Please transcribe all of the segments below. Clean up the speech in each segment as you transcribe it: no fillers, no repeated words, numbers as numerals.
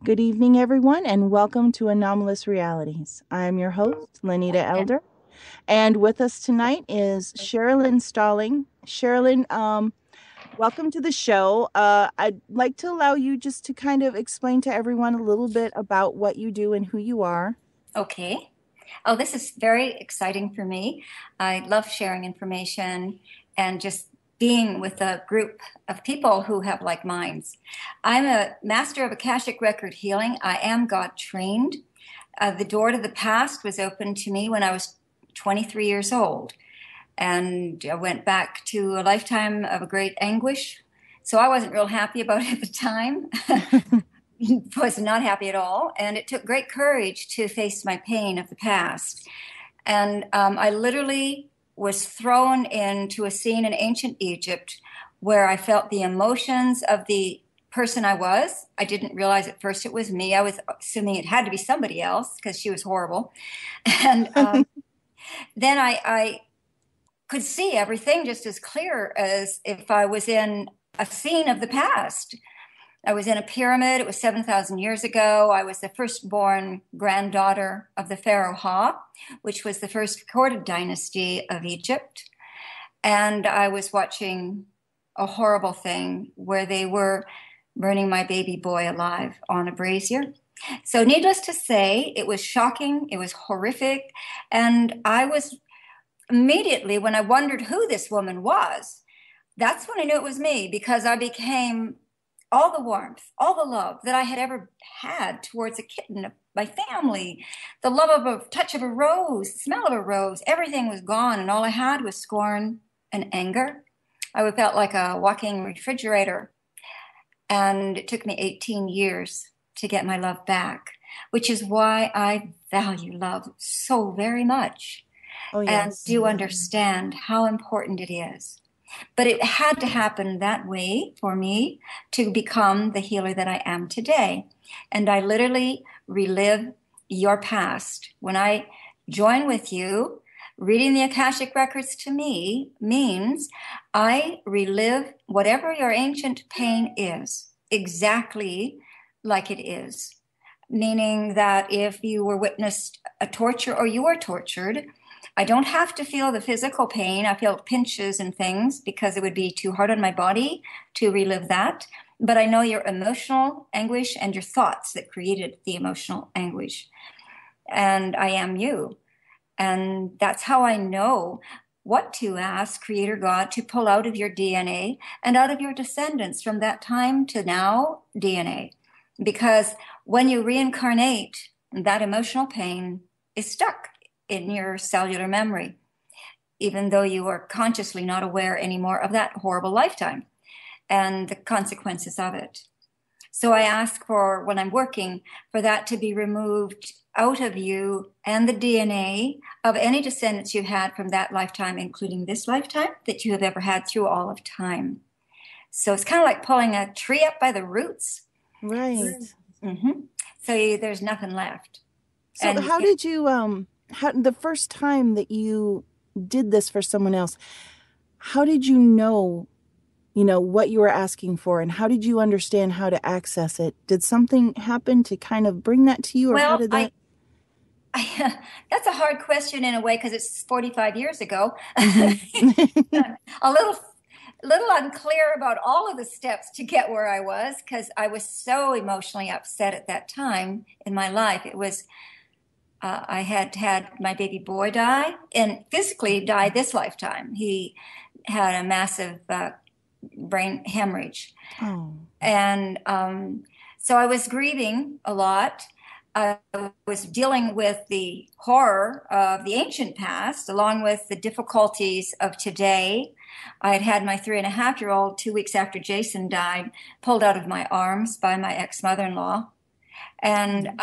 Good evening, everyone, and welcome to Anomalous Realities. I am your host, Lenita Elder, and with us tonight is Sherilyn Stalling. Sherilyn, welcome to the show. I'd like to allow you just to kind of explain to everyone a little bit about what you do and who you are. Okay. Oh, this is very exciting for me. I love sharing information and just being with a group of people who have like minds. I'm a master of Akashic record healing. I am God trained. The door to the past was opened to me when I was 23 years old, and I went back to a lifetime of a great anguish. So I wasn't real happy about it at the time. Was not happy at all. And it took great courage to face my pain of the past. And I literally was thrown into a scene in ancient Egypt where I felt the emotions of the person I was. I didn't realize at first it was me. I was assuming it had to be somebody else because she was horrible. And then I could see everything just as clear as if I was in a scene of the past. I was in a pyramid. It was 7,000 years ago. I was the firstborn granddaughter of the Pharaoh Ha, which was the first recorded dynasty of Egypt. And I was watching a horrible thing where they were burning my baby boy alive on a brazier. So needless to say, it was shocking. It was horrific. And I was immediately, when I wondered who this woman was, that's when I knew it was me, because I became all the warmth, all the love that I had ever had towards a kitten, my family, the love of a touch of a rose, the smell of a rose, everything was gone. And all I had was scorn and anger. I felt like a walking refrigerator. And it took me 18 years to get my love back, which is why I value love so very much Oh, and yes. do understand how important it is. But it had to happen that way for me to become the healer that I am today. And I literally relive your past. When I join with you, reading the Akashic records to me means I relive whatever your ancient pain is, exactly like it is. Meaning that if you were witnessed a torture or you were tortured, I don't have to feel the physical pain. I feel pinches and things because it would be too hard on my body to relive that. But I know your emotional anguish and your thoughts that created the emotional anguish. And I am you. And that's how I know what to ask Creator God to pull out of your DNA and out of your descendants from that time to now DNA. Because when you reincarnate, that emotional pain is stuck in your cellular memory, even though you are consciously not aware anymore of that horrible lifetime and the consequences of it. So I ask for, when I'm working, for that to be removed out of you and the DNA of any descendants you had from that lifetime, including this lifetime that you have ever had through all of time. So it's kind of like pulling a tree up by the roots. Right. Mm-hmm. So there's nothing left. So, And how did you, the first time that you did this for someone else, how did you know what you were asking for, and how did you understand how to access it? Did something happen to kind of bring that to you, or how well, did that? that's a hard question in a way because it's 45 years ago. Hmm. A little unclear about all of the steps to get where I was because I was so emotionally upset at that time in my life. It was I had had my baby boy die and physically die this lifetime. He had a massive brain hemorrhage, Oh. and so I was grieving a lot. I was dealing with the horror of the ancient past, along with the difficulties of today. I had had my 3.5-year-old 2 weeks after Jason died, pulled out of my arms by my ex-mother-in-law. And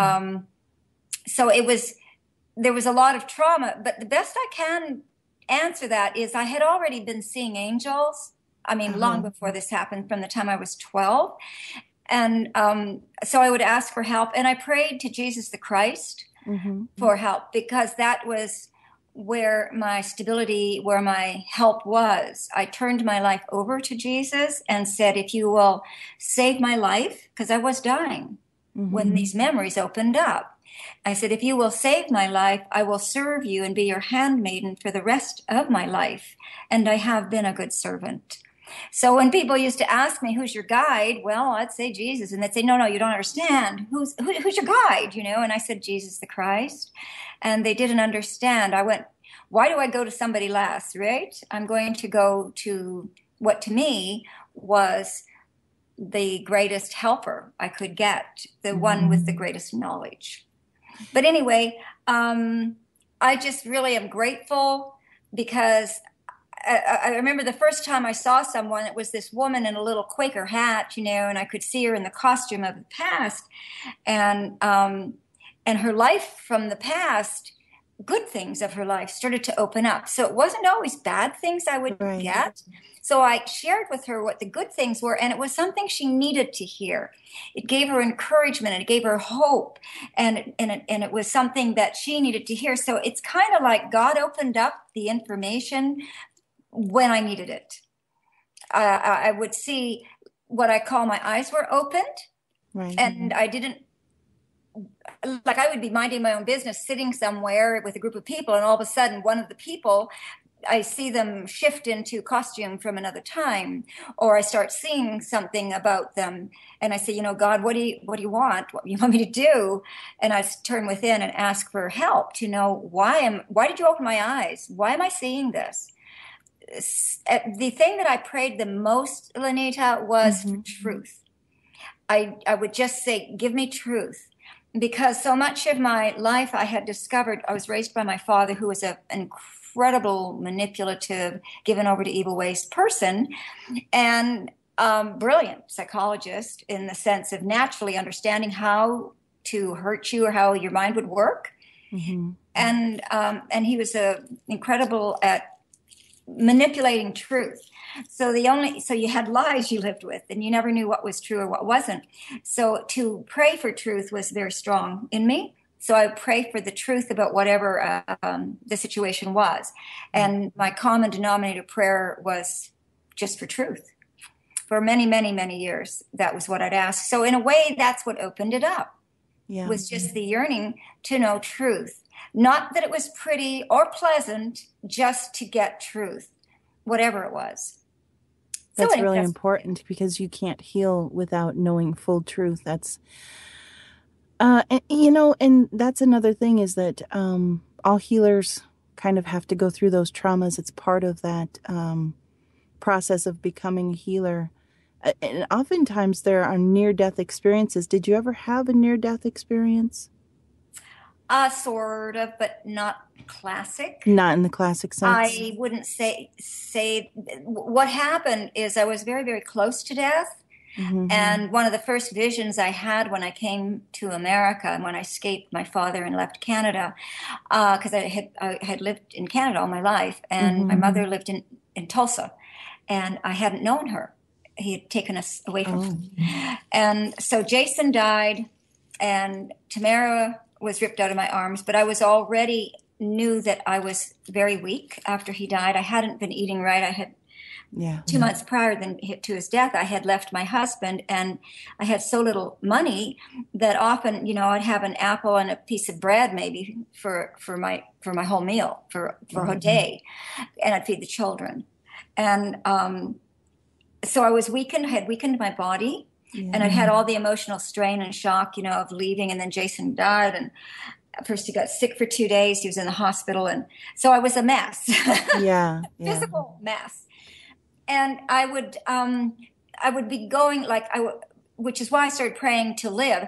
so there was a lot of trauma, but the best I can answer that is I had already been seeing angels. I mean, long Uh-huh. before this happened, from the time I was 12. And so I would ask for help. And I prayed to Jesus the Christ Mm-hmm. for help because that was where my stability, where my help was. I turned my life over to Jesus and said, if you will save my life, because I was dying. when these memories opened up. I said, if you will save my life, I will serve you and be your handmaiden for the rest of my life. And I have been a good servant. So when people used to ask me, who's your guide? Well, I'd say Jesus. And they'd say, no, you don't understand. Who's your guide? And I said, Jesus the Christ. And they didn't understand. I went, why do I go to somebody last, right? I'm going to go to what to me was the greatest helper I could get, the one with the greatest knowledge. But anyway, I just really am grateful because I remember the first time I saw someone, it was this woman in a little Quaker hat, and I could see her in the costume of the past, and her life from the past, good things of her life started to open up. So it wasn't always bad things I would get. So I shared with her what the good things were, and it was something she needed to hear. It gave her encouragement, and it gave her hope, and it was something that she needed to hear. So it's kind of like God opened up the information when I needed it. I would see what I call my eyes were opened, and I didn't, like I would be minding my own business, sitting somewhere with a group of people, and all of a sudden one of the people, I see them shift into costume from another time, or I start seeing something about them, and I say, God, what do you want? What do you want me to do? And I turn within and ask for help to know why did you open my eyes? Why am I seeing this? The thing that I prayed the most, Lenita, was for truth. I would just say, give me truth. Because so much of my life I had discovered, I was raised by my father, who was an incredible, manipulative, given over to evil ways person, and brilliant psychologist in the sense of naturally understanding how to hurt you or how your mind would work. And he was incredible at manipulating truth. So you had lies you lived with, and you never knew what was true or what wasn't. So to pray for truth was very strong in me. So I pray for the truth about whatever the situation was. And my common denominator prayer was just for truth. For many, many, many years, that was what I'd ask. So in a way, that's what opened it up. Was just the yearning to know truth. Not that it was pretty or pleasant, just to get truth, whatever it was. That's really important, because you can't heal without knowing full truth. That's, and that's another thing, is that all healers kind of have to go through those traumas. It's part of that process of becoming a healer. And oftentimes there are near-death experiences. Did you ever have a near-death experience? Sort of, but not classic. Not in the classic sense. I wouldn't say what happened is I was very, very close to death. And one of the first visions I had when I came to America and when I escaped my father and left Canada, because I had lived in Canada all my life, and my mother lived in Tulsa, and I hadn't known her. He had taken us away from her. And so Jason died, and Tamara was ripped out of my arms, but I was already knew that I was very weak after he died. I hadn't been eating right. I had 2 months prior to his death, I had left my husband, and I had so little money that often, I'd have an apple and a piece of bread maybe for my whole meal for a day, and I'd feed the children. And so I was weakened. I had weakened my body. And I'd had all the emotional strain and shock, of leaving. And then Jason died. And first he got sick for 2 days. He was in the hospital. And so I was a mess. Physical mess. And I would be going which is why I started praying to live.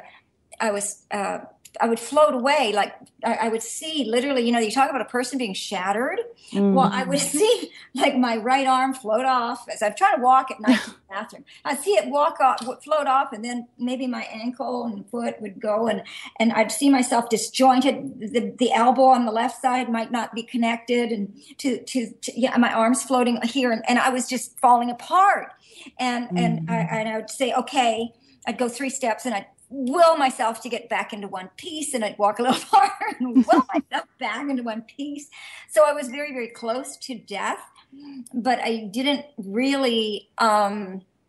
I would float away. Like I would see literally, you talk about a person being shattered. Well, I would see like my right arm float off as I'm trying to walk at night to the bathroom. I'd see it float off, and then maybe my ankle and foot would go, and I'd see myself disjointed. The elbow on the left side might not be connected, and to my arms floating here, and I was just falling apart. And I would say, okay, I'd go 3 steps, and I'd will myself to get back into one piece, and I'd walk a little farther and will myself back into one piece. So I was very, very close to death, but I didn't really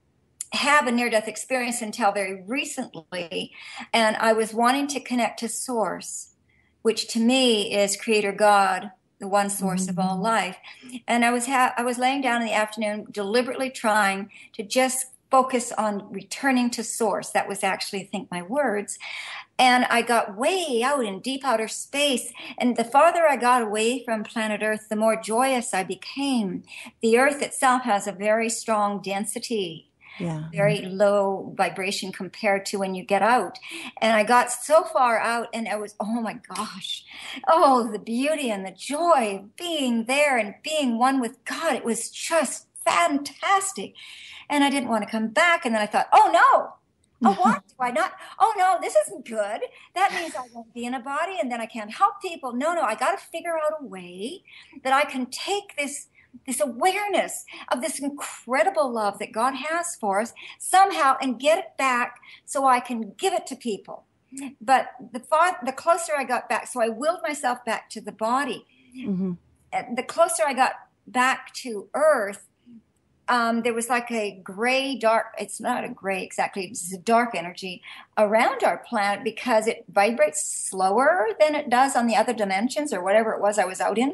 have a near-death experience until very recently, and I was wanting to connect to Source, which to me is Creator God, the one source of all life. And I was laying down in the afternoon, deliberately trying to just focus on returning to Source. That was actually, I think, my words. And I got way out in deep outer space. And the farther I got away from planet Earth, the more joyous I became. The Earth itself has a very strong density. Yeah. Very low vibration compared to when you get out. And I got so far out, and I was, oh my gosh, oh, the beauty and the joy of being there and being one with God. It was just fantastic. And I didn't want to come back. And then I thought, oh no. Oh, what? Do I not? Oh, no, this isn't good. That means I won't be in a body, and then I can't help people. No, I got to figure out a way that I can take this awareness of this incredible love that God has for us somehow and get it back so I can give it to people. But the closer I got back, so I willed myself back to the body. Mm-hmm. The closer I got back to Earth, there was like a gray, dark, it's not a gray exactly, it's a dark energy around our planet because it vibrates slower than it does on the other dimensions or whatever it was I was out in.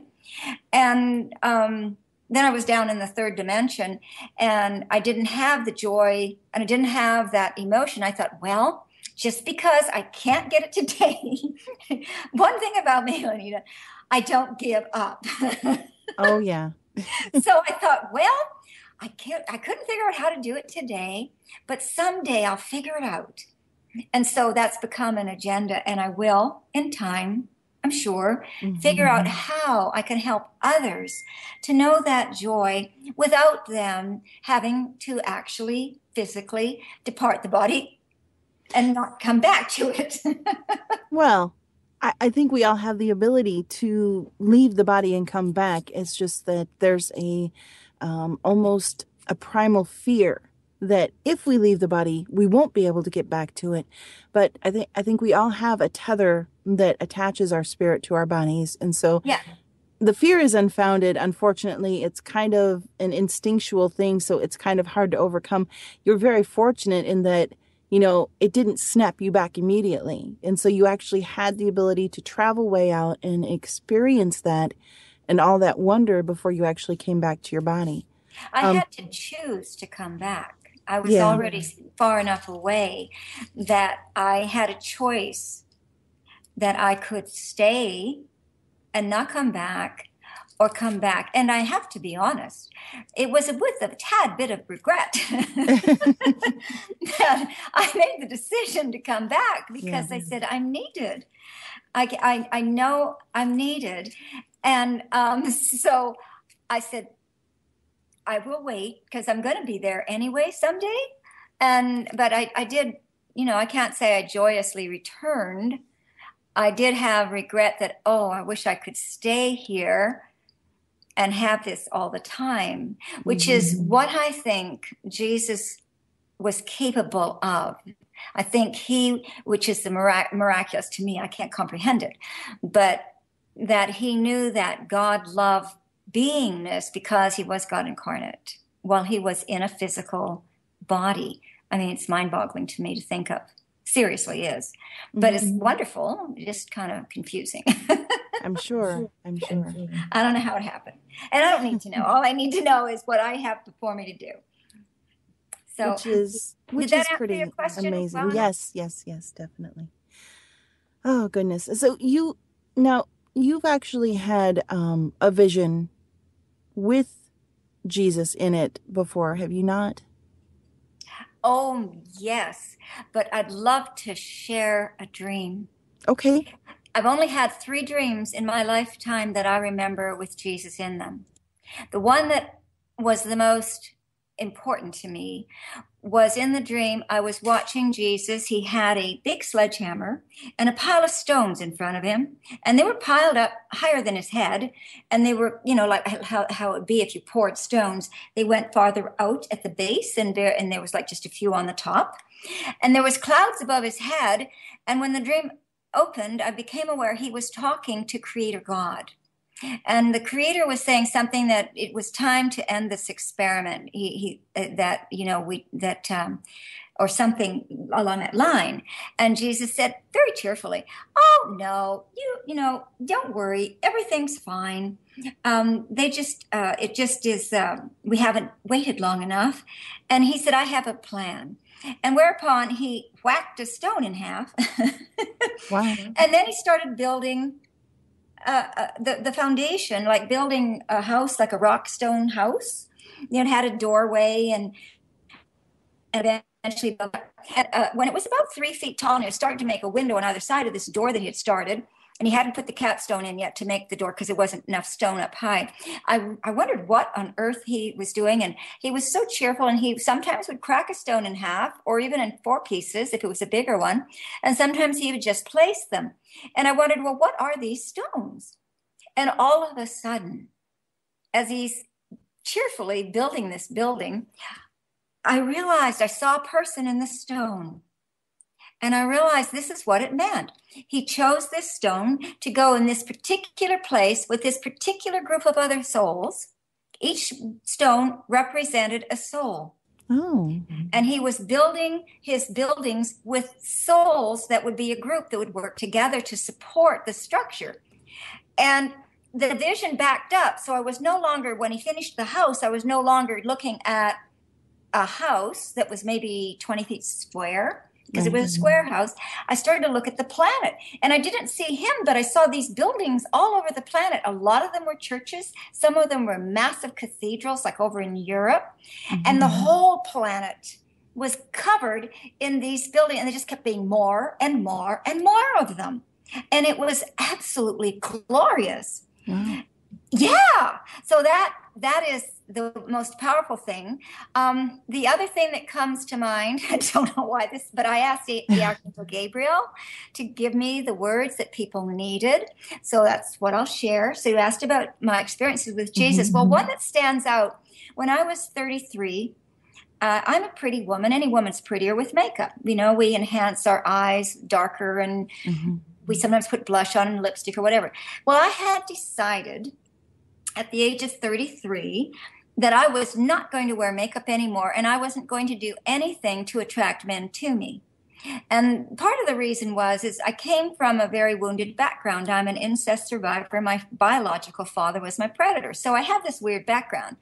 And then I was down in the third dimension, and I didn't have the joy and I didn't have that emotion. I thought, well, just because I can't get it today, one thing about me, Lenita, I don't give up. Oh, yeah. So I thought, well, I couldn't figure out how to do it today, but someday I'll figure it out. And so that's become an agenda, and I will, in time, I'm sure, figure out how I can help others to know that joy without them having to actually physically depart the body and not come back to it. Well, I think we all have the ability to leave the body and come back. It's just that there's almost a primal fear that if we leave the body, we won't be able to get back to it. But I think we all have a tether that attaches our spirit to our bodies. And so the fear is unfounded. Unfortunately, it's kind of an instinctual thing. So it's kind of hard to overcome. You're very fortunate in that, it didn't snap you back immediately. And so you actually had the ability to travel way out and experience that and all that wonder before you actually came back to your body. I had to choose to come back. I was already far enough away that I had a choice that I could stay and not come back or come back. And I have to be honest, it was with a tad bit of regret that I made the decision to come back because I said, I'm needed. I know I'm needed. And so I said, I will wait because I'm going to be there anyway someday. But I did, I can't say I joyously returned. I did have regret that, I wish I could stay here and have this all the time, which is what I think Jesus was capable of. I think which is the miraculous to me, I can't comprehend it, but that he knew that God loved beingness because he was God incarnate while he was in a physical body. I mean, it's mind-boggling to me to think of. Seriously is. But it's wonderful, just kind of confusing. I'm sure. I don't know how it happened. And I don't need to know. All I need to know is what I have before me to do. So which is pretty amazing. Well, yes, definitely. Oh, goodness. So you've actually had a vision with Jesus in it before, have you not? Oh, yes. But I'd love to share a dream. Okay. I've only had 3 dreams in my lifetime that I remember with Jesus in them. The one that was the most important to me was in the dream. I was watching Jesus. He had a big sledgehammer and a pile of stones in front of him, and they were piled up higher than his head, and they were, like how it would be if you poured stones. They went farther out at the base, and there was like just a few on the top, and there was clouds above his head. And when the dream opened, I became aware he was talking to Creator God. And the creator was saying something that it was time to end this experiment. That, or something along that line. And Jesus said very cheerfully, "Oh no, don't worry, everything's fine. It just is. We haven't waited long enough." And he said, "I have a plan." And whereupon he whacked a stone in half, Wow. and then he started building the foundation, like building a house, like a rock stone house. It had a doorway and eventually, when it was about 3 feet tall, and it was starting to make a window on either side of this door that he had started, and he hadn't put the capstone in yet to make the door because it wasn't enough stone up high. I wondered what on earth he was doing, and he was so cheerful, and he sometimes would crack a stone in half or even in 4 pieces if it was a bigger one, and sometimes he would just place them. And I wondered, well, what are these stones? And all of a sudden, as he's cheerfully building this building, I realized I saw a person in the stone. And I realized this is what it meant. He chose this stone to go in this particular place with this particular group of other souls. Each stone represented a soul. Oh. And he was building his buildings with souls that would be a group that would work together to support the structure. And the vision backed up. So I was no longer, when he finished the house, I was no longer looking at a house that was maybe 20 feet square, because it was a square house. I started to look at the planet, and I didn't see him, but I saw these buildings all over the planet. A lot of them were churches. Some of them were massive cathedrals, like over in Europe. And the whole planet was covered in these buildings, and they just kept being more and more and more of them. And it was absolutely glorious. Wow. Yeah. So that is the most powerful thing. The other thing that comes to mind, I don't know why this, but I asked the Archangel Gabriel to give me the words that people needed. So that's what I'll share. So you asked about my experiences with Jesus. Well, one that stands out, when I was 33, I'm a pretty woman. Any woman's prettier with makeup. We enhance our eyes darker, and we sometimes put blush on and lipstick or whatever. Well, I had decided at the age of 33 that I was not going to wear makeup anymore, and I wasn't going to do anything to attract men to me. And part of the reason is I came from a very wounded background. I'm an incest survivor. My biological father was my predator. So I have this weird background.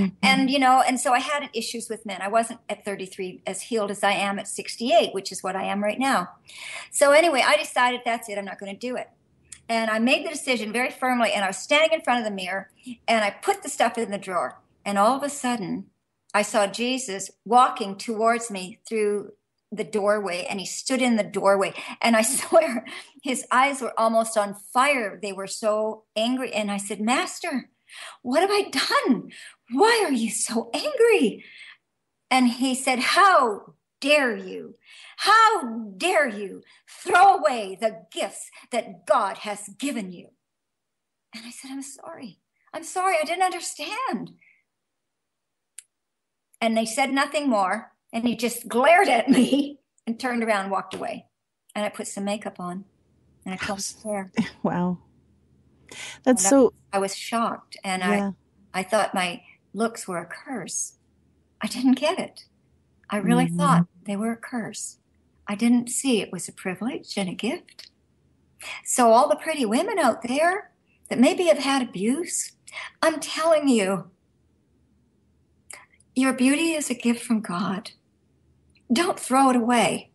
And so I had issues with men. I wasn't at 33 as healed as I am at 68, which is what I am right now. So anyway, I decided that's it. I'm not going to do it. And I made the decision very firmly, and I was standing in front of the mirror, and I put the stuff in the drawer. And all of a sudden, I saw Jesus walking towards me through the doorway, and he stood in the doorway. And I swear, his eyes were almost on fire. They were so angry. And I said, "Master, what have I done? Why are you so angry?" And he said, "How dare you? How dare you throw away the gifts that God has given you?" And I said, I'm sorry. I didn't understand." And they said nothing more. And he just glared at me and turned around and walked away. And I put some makeup on, and I combed his hair. Wow. That's so... I was shocked. And I thought my looks were a curse. I didn't get it. I really thought they were a curse. I didn't see it was a privilege and a gift. So all the pretty women out there that maybe have had abuse, I'm telling you, your beauty is a gift from God. Don't throw it away.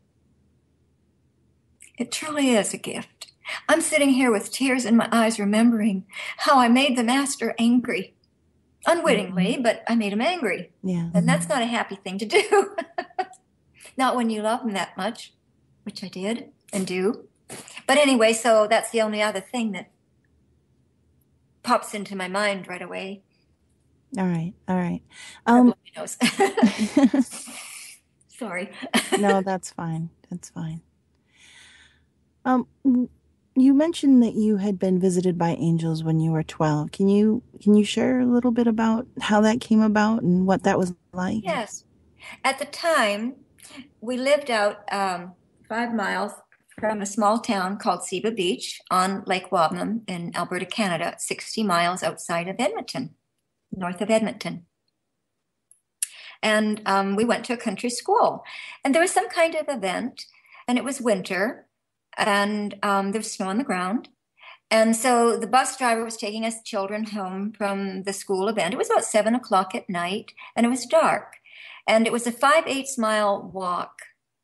It truly is a gift. I'm sitting here with tears in my eyes, remembering how I made the master angry. Unwittingly, but I made him angry. Yeah. And that's not a happy thing to do. Not when you love him that much, which I did and do. But anyway, so that's the only other thing that pops into my mind right away. All right. Sorry. No, that's fine. That's fine. You mentioned that you had been visited by angels when you were 12. Can you share a little bit about how that came about and what that was like? Yes. At the time, we lived out 5 miles from a small town called Seba Beach on Lake Wabanam in Alberta, Canada, 60 miles outside of Edmonton, north of Edmonton. And we went to a country school. And there was some kind of event, and it was winter, and there was snow on the ground. And so the bus driver was taking us children home from the school event. It was about 7 o'clock at night, and it was dark. And it was a 5/8 mile walk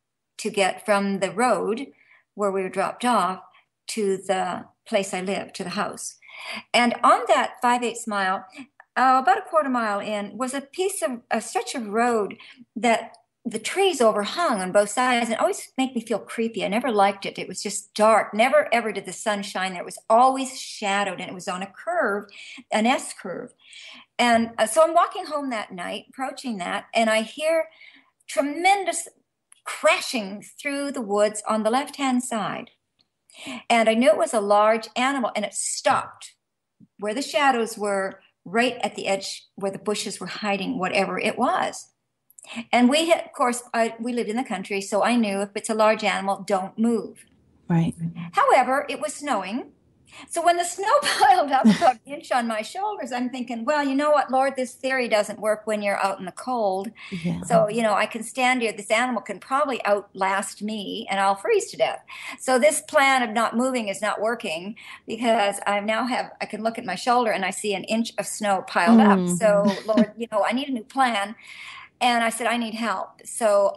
to get from the road where we were dropped off to the place I lived, to the house. And on that 5/8 mile, about a quarter mile in, was a stretch of road that the trees overhung on both sides, and it always made me feel creepy. I never liked it. It was just dark. Never, ever did the sun shine there. It was always shadowed, and it was on a curve, an S curve. And so I'm walking home that night, approaching that, and I hear tremendous crashing through the woods on the left-hand side. And I knew it was a large animal, and it stopped where the shadows were, right at the edge where the bushes were hiding whatever it was. And we had, of course, we lived in the country, so I knew if it's a large animal, don't move. Right. However, it was snowing. So when the snow piled up about an inch on my shoulders, I'm thinking, well, you know what, Lord, this theory doesn't work when you're out in the cold. Yeah. So, I can stand here. This animal can probably outlast me, and I'll freeze to death. So this plan of not moving is not working, because I can look at my shoulder and I see an inch of snow piled up. So, Lord, I need a new plan. And I said, I need help. So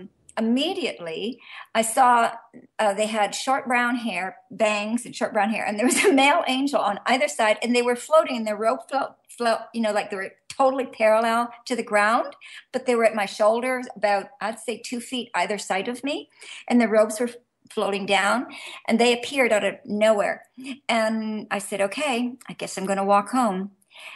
immediately I saw they had short brown hair, bangs and short brown hair. And there was a male angel on either side, and they were floating, and their rope float, like they were totally parallel to the ground, but they were at my shoulders about, I'd say 2 feet either side of me. And the ropes were floating down, and they appeared out of nowhere. And I said, okay, I guess I'm going to walk home.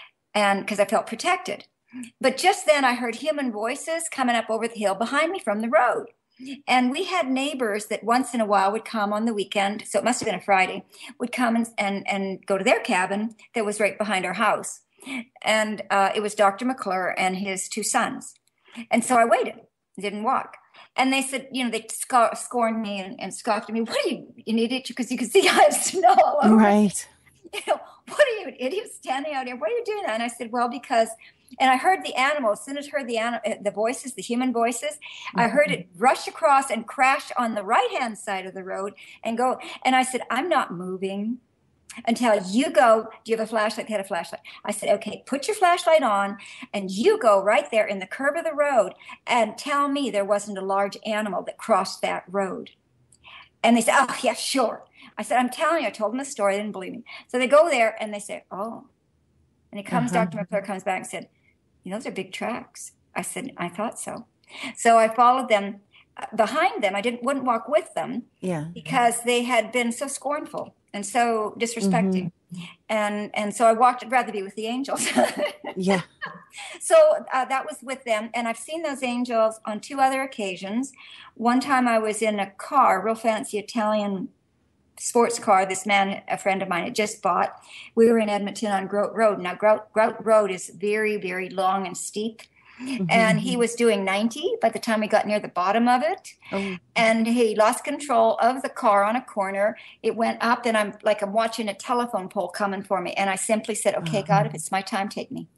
And because I felt protected. But just then I heard human voices coming up over the hill behind me from the road. And we had neighbors that once in a while would come on the weekend, so it must have been a Friday, would come and go to their cabin that was right behind our house. And it was Dr. McClure and his 2 sons. And so I waited, didn't walk. And they said, they scorned me and scoffed at me. What are you, an idiot? Because you can see I have snow all over. Right. What are you, an idiot, standing out here? Why are you doing that? And I said, well, because... And I heard the animal. As soon as I heard the voices, the human voices, I heard it rush across and crash on the right-hand side of the road and go. And I said, I'm not moving until you go. Do you have a flashlight? They had a flashlight. I said, okay, put your flashlight on, and you go right there in the curve of the road and tell me there wasn't a large animal that crossed that road. And they said, oh, yeah, sure. I said, I'm telling you, I told them the story. They didn't believe me. So they go there and they say, oh. And he comes, Dr. McClure comes back and said, those are big tracks. I said, I thought so. So I followed them behind them. I wouldn't walk with them because they had been so scornful and so disrespecting. And so I walked, I'd rather be with the angels. Yeah. So that was with them. And I've seen those angels on 2 other occasions. One time I was in a car, real fancy Italian sports car this man, a friend of mine, had just bought. We were in Edmonton on Grout Road. Now, Grout Road is very, very long and steep. And he was doing 90 by the time we got near the bottom of it. And he lost control of the car on a corner. It went up, and I'm watching a telephone pole coming for me. And I simply said, okay, God, if it's my time, take me.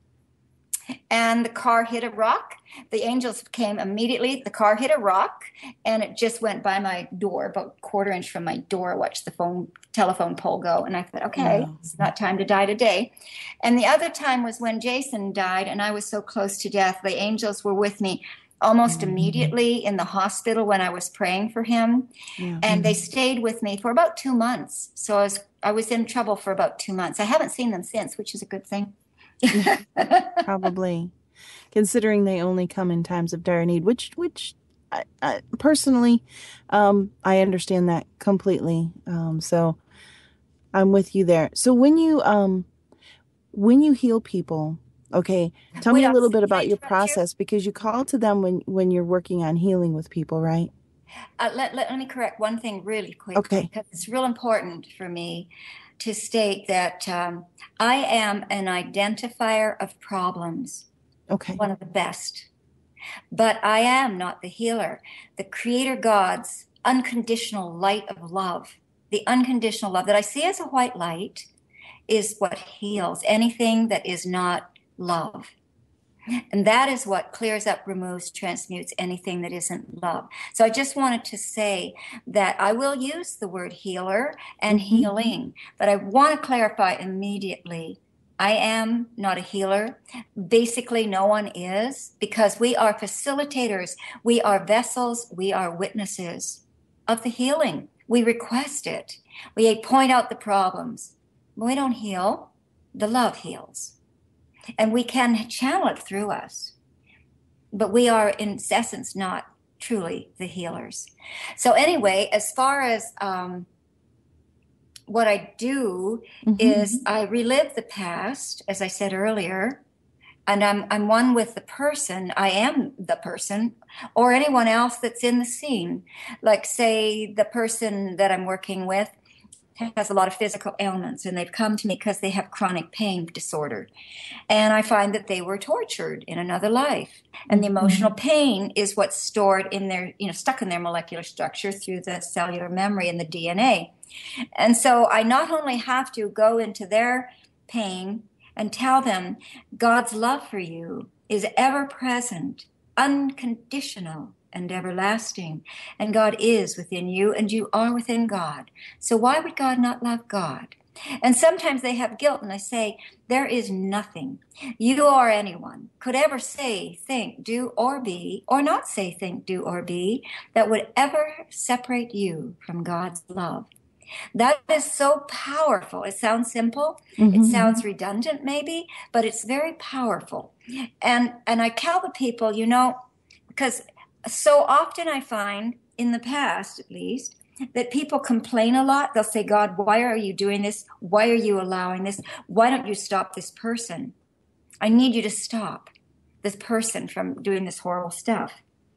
And the car hit a rock. The angels came immediately. The car hit a rock, and it just went by my door, about a quarter inch from my door. I watched the telephone pole go, and I thought, okay, it's not time to die today. And the other time was when Jason died, and I was so close to death. The angels were with me almost immediately in the hospital when I was praying for him. And they stayed with me for about 2 months. So I was in trouble for about 2 months. I haven't seen them since, which is a good thing. Probably, considering they only come in times of dire need, which I personally, I understand that completely. So I'm with you there. So when you heal people, okay, tell me a little bit about your process, because you call to them when you're working on healing with people, right? Let me correct one thing really quick. Okay. Because it's real important for me to state that I am an identifier of problems. Okay. One of the best. But I am not the healer. The creator gods unconditional light of love. The unconditional love that I see as a white light is what heals anything that is not love. And that is what clears up, removes, transmutes anything that isn't love. So I just wanted to say that I will use the word healer and healing, but I want to clarify immediately. I am not a healer. Basically, no one is, because we are facilitators. We are vessels. We are witnesses of the healing. We request it. We point out the problems. We don't heal. The love heals. And we can channel it through us. But we are, in essence, not truly the healers. So anyway, as far as what I do is I relive the past, as I said earlier, and I'm one with the person. I am the person, or anyone else that's in the scene. Like, say, the person that I'm working with has a lot of physical ailments, and they've come to me because they have chronic pain disorder. And I find that they were tortured in another life. And the emotional pain is what's stored in their, stuck in their molecular structure through the cellular memory and the DNA. And so I not only have to go into their pain and tell them God's love for you is ever present, unconditional, and everlasting. And God is within you, and you are within God. So why would God not love God? And sometimes they have guilt, and I say, there is nothing you or anyone could ever say, think, do, or be, or not say, think, do, or be, that would ever separate you from God's love. That is so powerful. It sounds simple. It sounds redundant maybe, but it's very powerful. And I tell the people, because so often I find, in the past at least, that people complain a lot. They'll say, God, why are you doing this? Why are you allowing this? Why don't you stop this person? I need you to stop this person from doing this horrible stuff.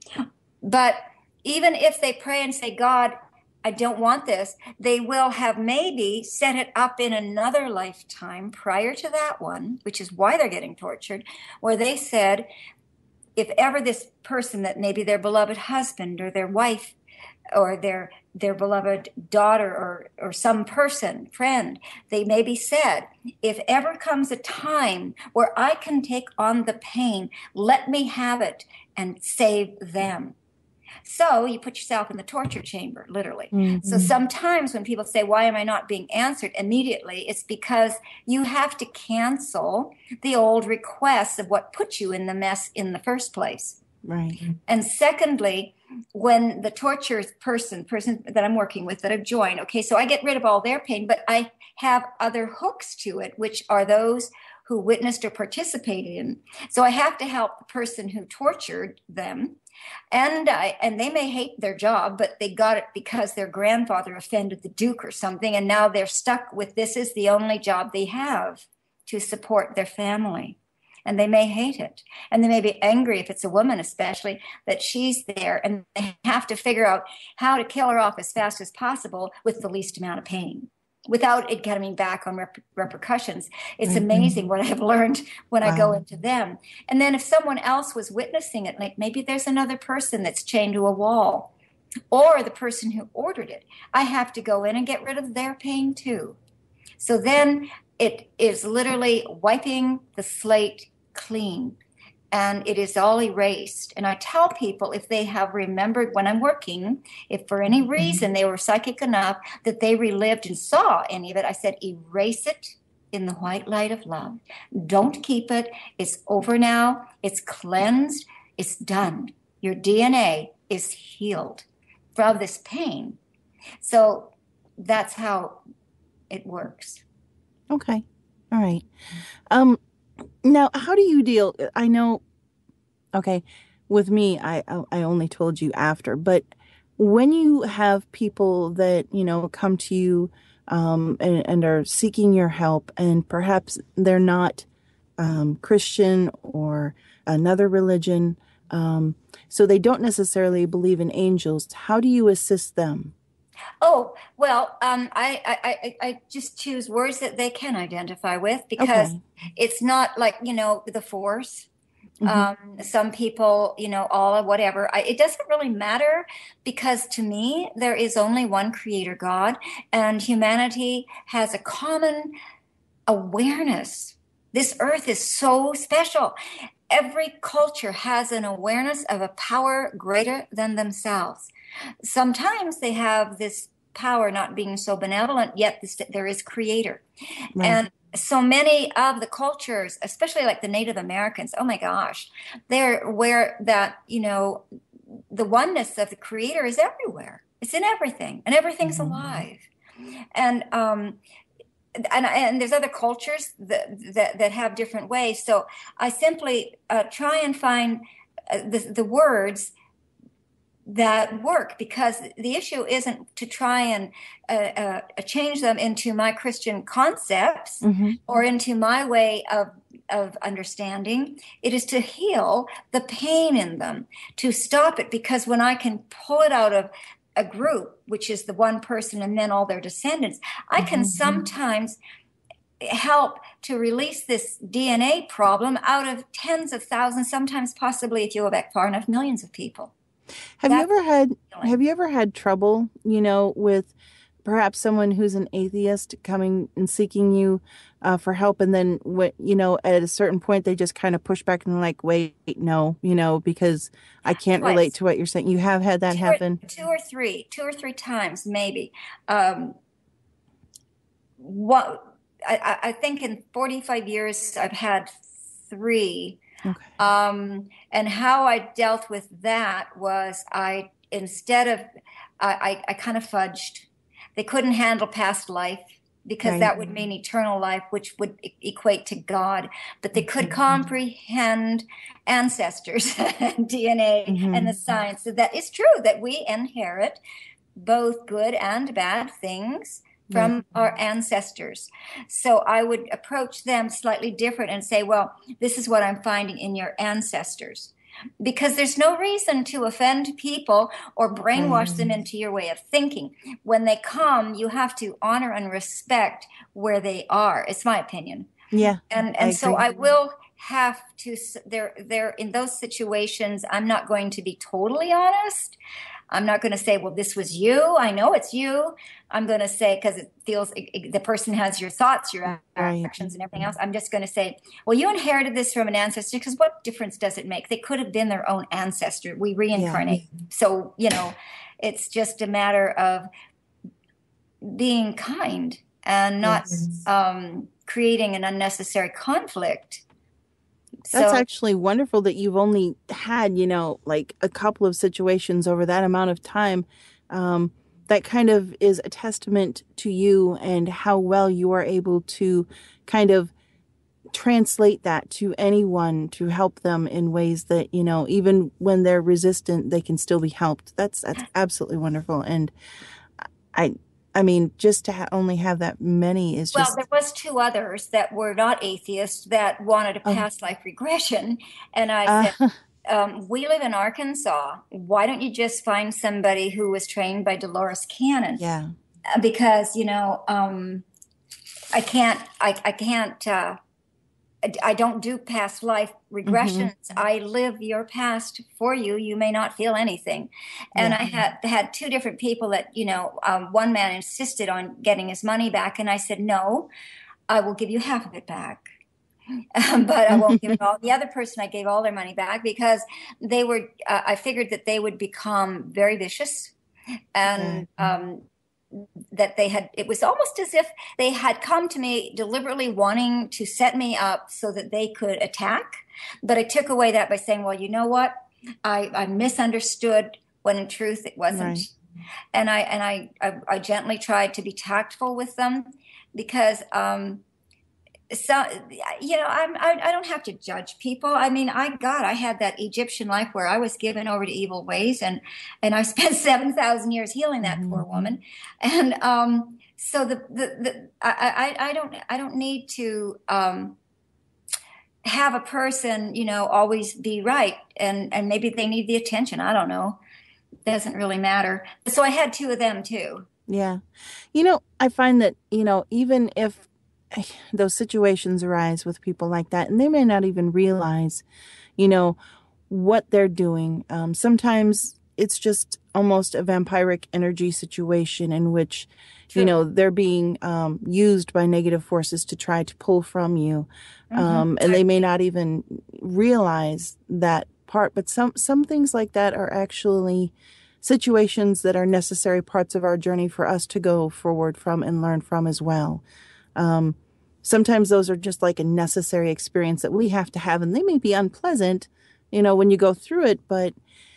But even if they pray and say, God, I don't want this, they will have maybe set it up in another lifetime prior to that one, which is why they're getting tortured, where they said, if ever this person, that maybe their beloved husband or their wife or their beloved daughter or some person, friend, they maybe said, if ever comes a time where I can take on the pain, let me have it and save them. So you put yourself in the torture chamber, literally. So sometimes when people say, why am I not being answered immediately? It's because you have to cancel the old requests of what put you in the mess in the first place. Right. And secondly, when the torture person that I'm working with, that I've joined, okay, so I get rid of all their pain, but I have other hooks to it, which are those who witnessed or participated in. So I have to help the person who tortured them. And they may hate their job, but they got it because their grandfather offended the Duke or something. And now they're stuck with this is the only job they have to support their family. And they may hate it. And they may be angry, if it's a woman especially, that she's there. And they have to figure out how to kill her off as fast as possible with the least amount of pain, without it getting back on repercussions. It's amazing what I've learned when I go into them. And then if someone else was witnessing it, like maybe there's another person that's chained to a wall, or the person who ordered it, I have to go in and get rid of their pain too. So then it is literally wiping the slate clean. And it is all erased. And I tell people, if they have remembered when I'm working, if for any reason they were psychic enough that they relived and saw any of it, I said, erase it in the white light of love. Don't keep it. It's over now. It's cleansed. It's done. Your DNA is healed from this pain. So that's how it works. Okay. All right. Now, how do you deal? I know, okay, with me, I only told you after, but when you have people that, come to you and are seeking your help, and perhaps they're not Christian or another religion, so they don't necessarily believe in angels, how do you assist them? Oh, well, I just choose words that they can identify with, because Okay. it's not like, the Force. Hmm. Some people, Allah, whatever. It doesn't really matter because to me, there is only one creator God, and humanity has a common awareness. This earth is so special. Every culture has an awareness of a power greater than themselves. Sometimes they have this power not being so benevolent, yet there is creator. Right. And so many of the cultures, especially like the Native Americans, oh my gosh, they're aware that, the oneness of the creator is everywhere. It's in everything, and everything's Hmm. alive. And and there's other cultures that have different ways. So I simply try and find the words that work, because the issue isn't to try and change them into my Christian concepts Hmm. or into my way of understanding. It is to heal the pain in them, to stop it, because when I can pull it out of a group, which is the one person and then all their descendants, I can Hmm. sometimes help to release this DNA problem out of tens of thousands, sometimes possibly, if you go back far enough, millions of people. Have you That's ever had have healing. you ever had trouble, with perhaps someone who's an atheist coming and seeking you for help, and then what, at a certain point they just kind of push back and like, wait, no, because I can't relate Twice, to what you're saying. You have had that happen? two or three times, maybe. Um, what I think in 45 years I've had three. Okay. And how I dealt with that was instead of, I kind of fudged. They couldn't handle past life because Right. that would mean eternal life, which would equate to God. But they could Hmm. comprehend ancestors and DNA and the Hmm. science. So that is true that we inherit both good and bad things Right. from our ancestors. So I would approach them slightly different and say, well, this is what I'm finding in your ancestors. Because there's no reason to offend people or Right. brainwash them into your way of thinking. When they come, you have to honor and respect where they are. It's my opinion. Yeah, I And so agree. I will have to, there in those situations, I'm not going to be totally honest. I'm not going to say, well, this was you. I know it's you. I'm going to say, because it feels the person has your thoughts, your Right. actions, and everything else. I'm just going to say, well, you inherited this from an ancestor, because what difference does it make? They could have been their own ancestor. We Yeah. reincarnate. So, it's just a matter of being kind and not Yes. creating an unnecessary conflict. That's So, actually wonderful that you've only had, like a couple of situations over that amount of time. Um, that kind of is a testament to you and how well you are able to kind of translate that to anyone to help them in ways that, even when they're resistant, they can still be helped. That's absolutely wonderful. And I, I mean, just to only have that many is well, there just, was two others that were not atheists that wanted a oh, past life regression, and I uh, said, "We live in Arkansas. Why don't you just find somebody who was trained by Dolores Cannon? yeah, Because I can't." I don't do past life hmm, regressions. I live your past for you. You may not feel anything. And yeah, I had two different people that, one man insisted on getting his money back. And I said, no, I will give you half of it back. But I won't give it all. The other person, I gave all their money back because I figured that they would become very vicious yeah, and that it was almost as if they had come to me deliberately wanting to set me up so that they could attack. But I took away that by saying, well, you know what? I misunderstood when in truth it wasn't. right. I gently tried to be tactful with them because so I don't have to judge people. I mean, I had that Egyptian life where I was given over to evil ways, and I spent 7,000 years healing that Hmm. poor woman. And so I don't need to have a person, always be right, and maybe they need the attention. I don't know. It doesn't really matter. So I had two of them too. Yeah. I find that, even if those situations arise with people like that, and they may not even realize, you know, what they're doing. Sometimes it's just almost a vampiric energy situation in which, True. they're being used by negative forces to try to pull from you. Hmm. And they may not even realize that part, but some things like that are actually situations that are necessary parts of our journey for us to go forward from and learn from as well. Um, Sometimes those are just like a necessary experience that we have to have, and they may be unpleasant, when you go through it, but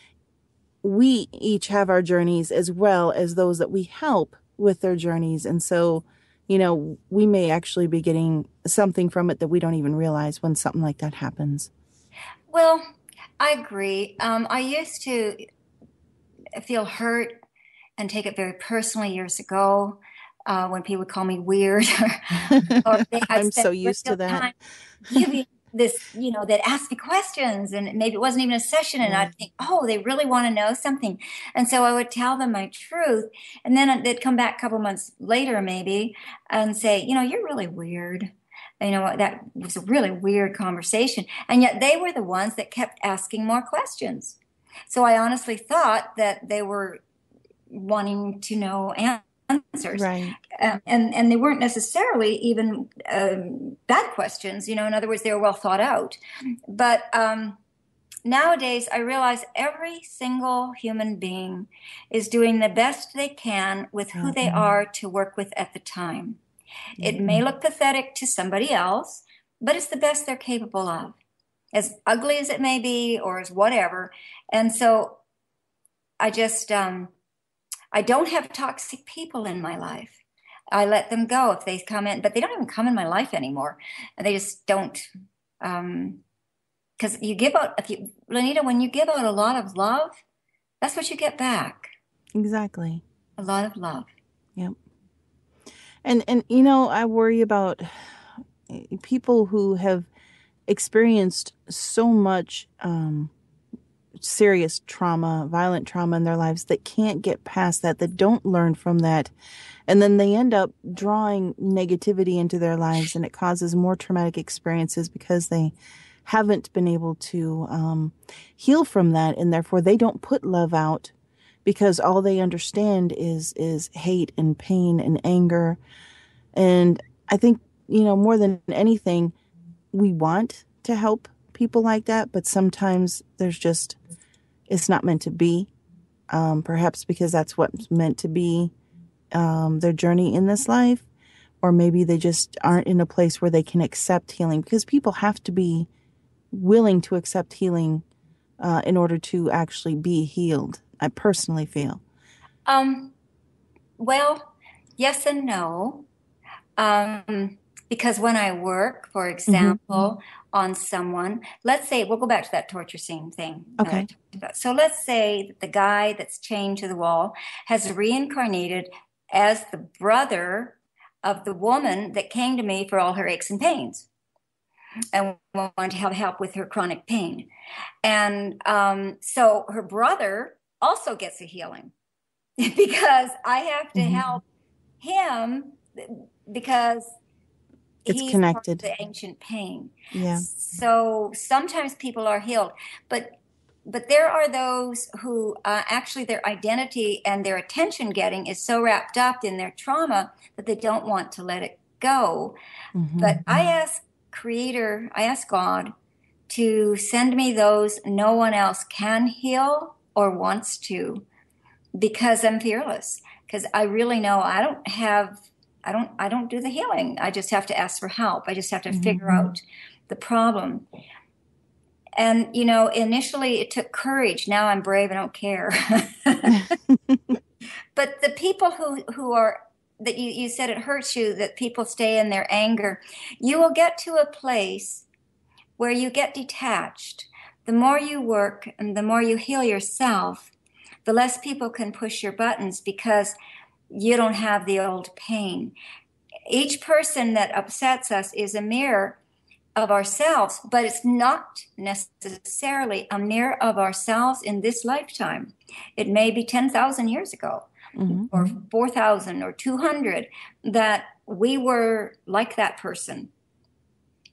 we each have our journeys as well as those that we help with their journeys. And so, we may actually be getting something from it that we don't even realize when something like that happens. Well, I agree. I used to feel hurt and take it very personally years ago when people would call me weird, or I'd I'm spend so a great used deal to of that. time giving this, they'd ask me questions, and maybe it wasn't even a session, and Yeah. I'd think, oh, they really want to know something. And so I would tell them my truth, and then they'd come back a couple months later, maybe, and say, you're really weird. That was a really weird conversation. And yet they were the ones that kept asking more questions. So I honestly thought that they were wanting to know answers. Right. And they weren't necessarily even bad questions. In other words, they were well thought out. But nowadays, I realize every single human being is doing the best they can with who they are to work with at the time. It may look pathetic to somebody else, but it's the best they're capable of, as ugly as it may be, or as whatever. And so I just I don't have toxic people in my life. I let them go if they come in, but they don't even come in my life anymore. And they just don't. Because you give out, Lenita, when you give out a lot of love, that's what you get back. Exactly. A lot of love. Yep. And I worry about people who have experienced so much serious trauma, violent trauma in their lives that can't get past that don't learn from that. And then they end up drawing negativity into their lives, and it causes more traumatic experiences because they haven't been able to heal from that. And therefore they don't put love out because all they understand is hate and pain and anger. And I think, more than anything, we want to help people like that, but sometimes it's not meant to be. Perhaps because that's what's meant to be their journey in this life, or maybe they just aren't in a place where they can accept healing, because people have to be willing to accept healing in order to actually be healed. I personally feel. Um, well, yes and no. Because when I work, for Hmm. example, on someone, let's say we'll go back to that torture scene thing that I Okay. talked about. So let's say that the guy that's chained to the wall has reincarnated as the brother of the woman that came to me for all her aches and pains and wanted to have help with her chronic pain. And so her brother also gets a healing because I have to Hmm. help him because It's he's part of connected. the ancient pain. Yeah. So sometimes people are healed, but there are those who actually their identity and their attention getting is so wrapped up in their trauma that they don't want to let it go. Hmm. But I ask God to send me those no one else can heal or wants to, because I'm fearless. Because I really know I don't do the healing. I just have to ask for help. I just have to Hmm. figure out the problem. And initially it took courage. Now I'm brave. I don't care. But the people who are that you said it hurts you that people stay in their anger, you will get to a place where you get detached. The more you work and the more you heal yourself, the less people can push your buttons because you don't have the old pain. Each person that upsets us is a mirror of ourselves, but it's not necessarily a mirror of ourselves in this lifetime. It may be 10,000 years ago, Hmm. or 4,000 or 200 that we were like that person.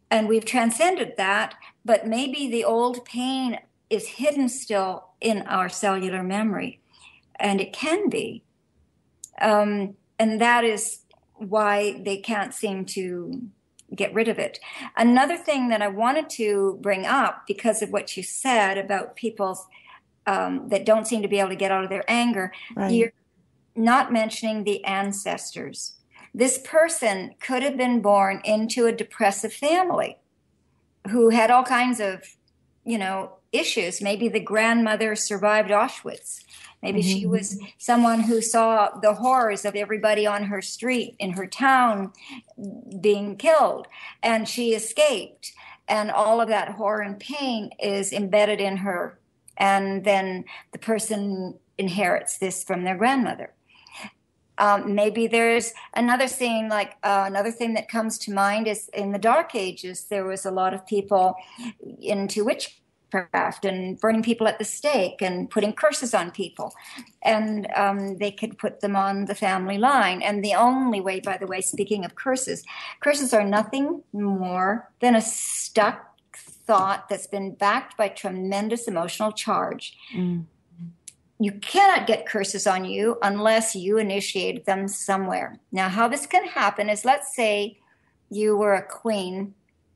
And we've transcended that, but maybe the old pain is hidden still in our cellular memory, and it can be. And that is why they can't seem to get rid of it. Another thing that I wanted to bring up, because of what you said about people that don't seem to be able to get out of their anger, Right. You're not mentioning the ancestors. This person could have been born into a depressive family who had all kinds of, issues. Maybe the grandmother survived Auschwitz. Maybe she was someone who saw the horrors of everybody on her street, in her town, being killed, and she escaped. And all of that horror and pain is embedded in her. And then the person inherits this from their grandmother. Maybe there's another thing, another thing that comes to mind is in the Dark Ages, there was a lot of people into witchcraft and burning people at the stake and putting curses on people. And they could put them on the family line. And the only way, by the way, speaking of curses are nothing more than a stuck thought that's been backed by tremendous emotional charge. Mm. You cannot get curses on you unless you initiated them somewhere. Now, how this can happen is, let's say you were a queen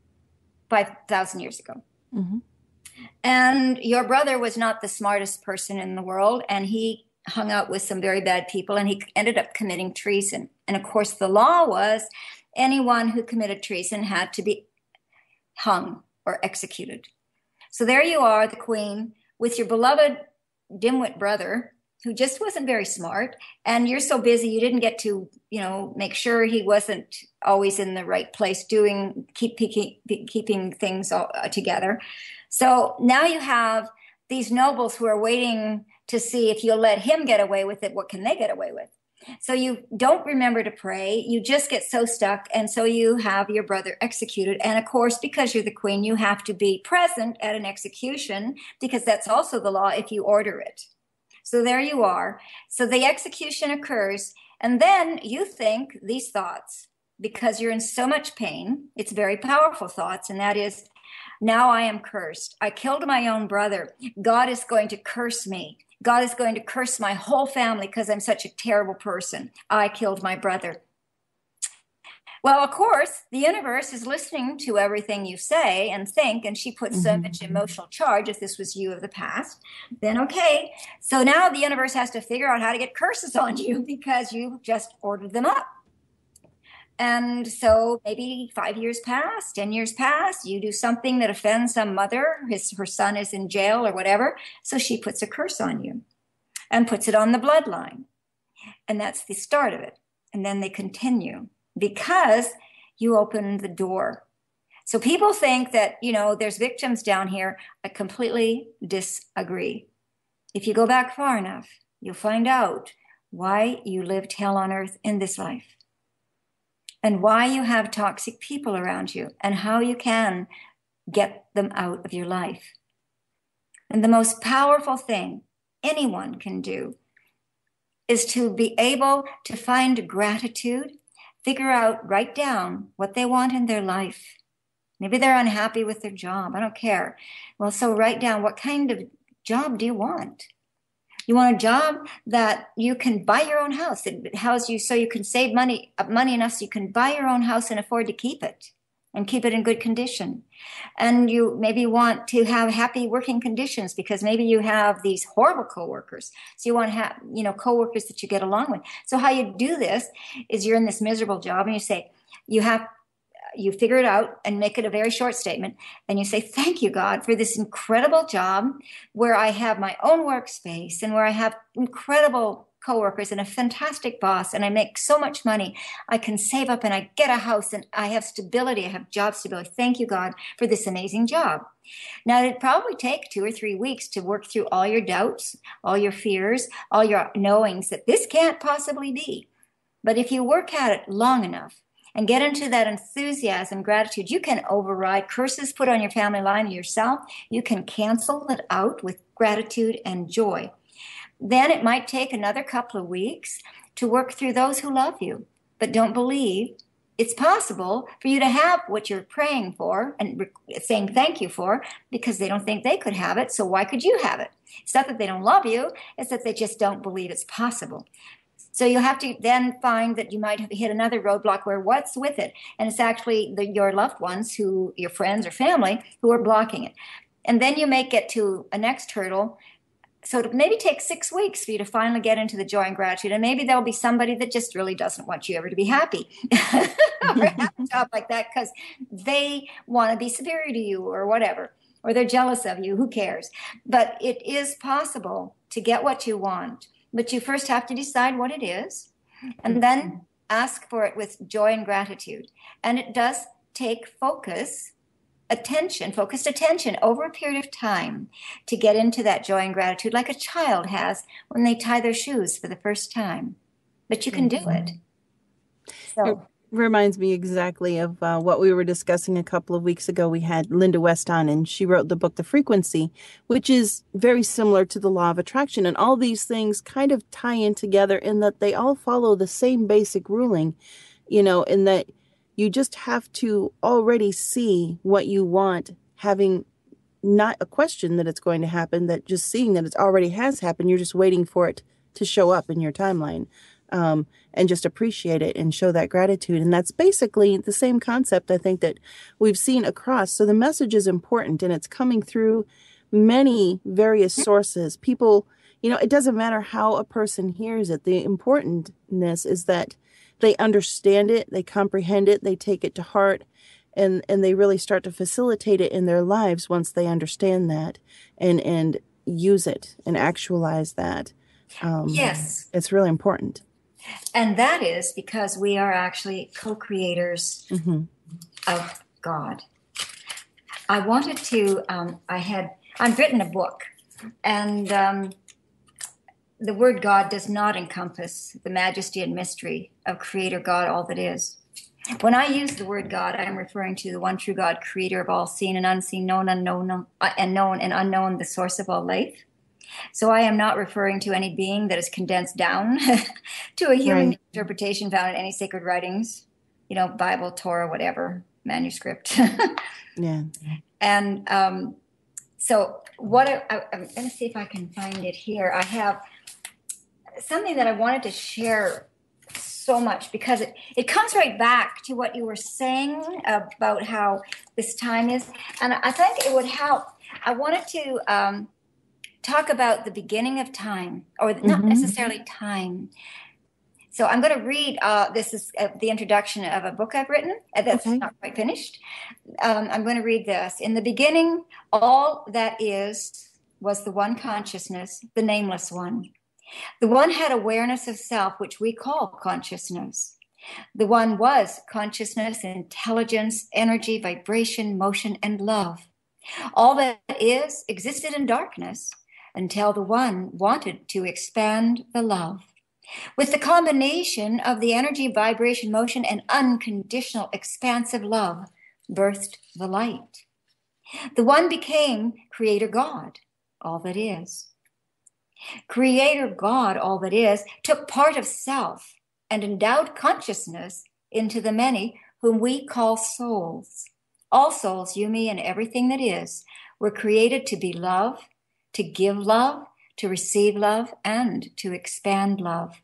5,000 years ago. Mm-hmm. And your brother was not the smartest person in the world, and he hung out with some very bad people, and he ended up committing treason. And of course, the law was anyone who committed treason had to be hung or executed. So there you are, the queen, with your beloved dimwit brother who just wasn't very smart, and you're so busy you didn't get to make sure he wasn't always in the right place keeping things all together. So now you have these nobles who are waiting to see if you'll let him get away with it. What can they get away with? So you don't remember to pray. You just get so stuck. And so you have your brother executed. And of course, because you're the queen, you have to be present at an execution, because that's also the law if you order it. So there you are. So the execution occurs. And then you think these thoughts, because you're in so much pain. It's very powerful thoughts. And that is, now I am cursed. I killed my own brother. God is going to curse me. God is going to curse my whole family because I'm such a terrible person. I killed my brother. Well, of course, the universe is listening to everything you say and think, and she puts so much emotional charge. If this was you of the past, then okay. So now the universe has to figure out how to get curses on you because you just ordered them up. And so maybe 5 years pass, 10 years pass, you do something that offends some mother, her son is in jail or whatever, so she puts a curse on you and puts it on the bloodline. And that's the start of it. And then they continue because you open the door. So people think that, there's victims down here. I completely disagree. If you go back far enough, you'll find out why you lived hell on earth in this life, and why you have toxic people around you, and how you can get them out of your life. And the most powerful thing anyone can do is to be able to find gratitude, write down what they want in their life. Maybe they're unhappy with their job. I don't care. Well, so write down, what kind of job do you want? You want a job that you can buy your own house. It houses you so you can save money enough so you can buy your own house and afford to keep it and keep it in good condition. And you maybe want to have happy working conditions because maybe you have these horrible coworkers. So you want to have, coworkers that you get along with. So how you do this is you're in this miserable job and you say, you figure it out and make it a very short statement. And you say, thank you, God, for this incredible job where I have my own workspace and where I have incredible coworkers and a fantastic boss. And I make so much money. I can save up and I get a house and I have stability. I have job stability. Thank you, God, for this amazing job. Now, it'd probably take 2 or 3 weeks to work through all your doubts, all your fears, all your knowings that this can't possibly be. But if you work at it long enough, and get into that enthusiasm, gratitude, you can override curses put on your family line yourself. You can cancel it out with gratitude and joy. Then it might take another couple of weeks to work through those who love you, but don't believe it's possible for you to have what you're praying for and saying thank you for, because they don't think they could have it. So why could you have it? It's not that they don't love you. It's that they just don't believe it's possible. So you have to then find that you might have hit another roadblock where what's with it? And it's actually your loved ones, your friends or family, who are blocking it. And then you may get to a next hurdle. So it maybe take 6 weeks for you to finally get into the joy and gratitude. And maybe there'll be somebody that just really doesn't want you ever to be happy or have a job like that because they want to be superior to you or whatever, or they're jealous of you. Who cares? But it is possible to get what you want. But you first have to decide what it is and then ask for it with joy and gratitude. And it does take focused attention over a period of time to get into that joy and gratitude, like a child has when they tie their shoes for the first time. But you can do it. So. It reminds me exactly of what we were discussing a couple of weeks ago. We had Linda West on, and she wrote the book, The Frequency, which is very similar to the law of attraction. And all these things kind of tie in together in that they all follow the same basic ruling, in that you just have to already see what you want, having not a question that it's going to happen, that just seeing that it already has happened. You're just waiting for it to show up in your timeline, and just appreciate it and show that gratitude. And that's basically the same concept, I think, that we've seen across. So the message is important, and it's coming through many various sources. People, it doesn't matter how a person hears it. The importantness is that they understand it, they comprehend it, they take it to heart, and they really start to facilitate it in their lives once they understand that and use it and actualize that. Yes. It's really important. And that is because we are actually co-creators of God. I wanted to, I've written a book, and the word God does not encompass the majesty and mystery of Creator God, all that is. When I use the word God, I am referring to the one true God, creator of all seen and unseen, known and unknown, the source of all life. So I am not referring to any being that is condensed down to a human interpretation found in any sacred writings, Bible, Torah, whatever, manuscript. Yeah. And so what I'm going to see if I can find it here. I have something that I wanted to share so much because it comes right back to what you were saying about how this time is. And I think it would help. I wanted to talk about the beginning of time, or not necessarily time. So I'm going to read, this is the introduction of a book I've written that's not quite finished. I'm going to read this. In the beginning, all that is was the one consciousness, the nameless one. The one had awareness of self, which we call consciousness. The one was consciousness, intelligence, energy, vibration, motion, and love. All that is existed in darkness until the one wanted to expand the love. With the combination of the energy, vibration, motion, and unconditional expansive love birthed the light. The one became Creator God, all that is. Creator God, all that is, took part of self and endowed consciousness into the many whom we call souls. All souls, you, me, and everything that is, were created to be love, to give love, to receive love, and to expand love.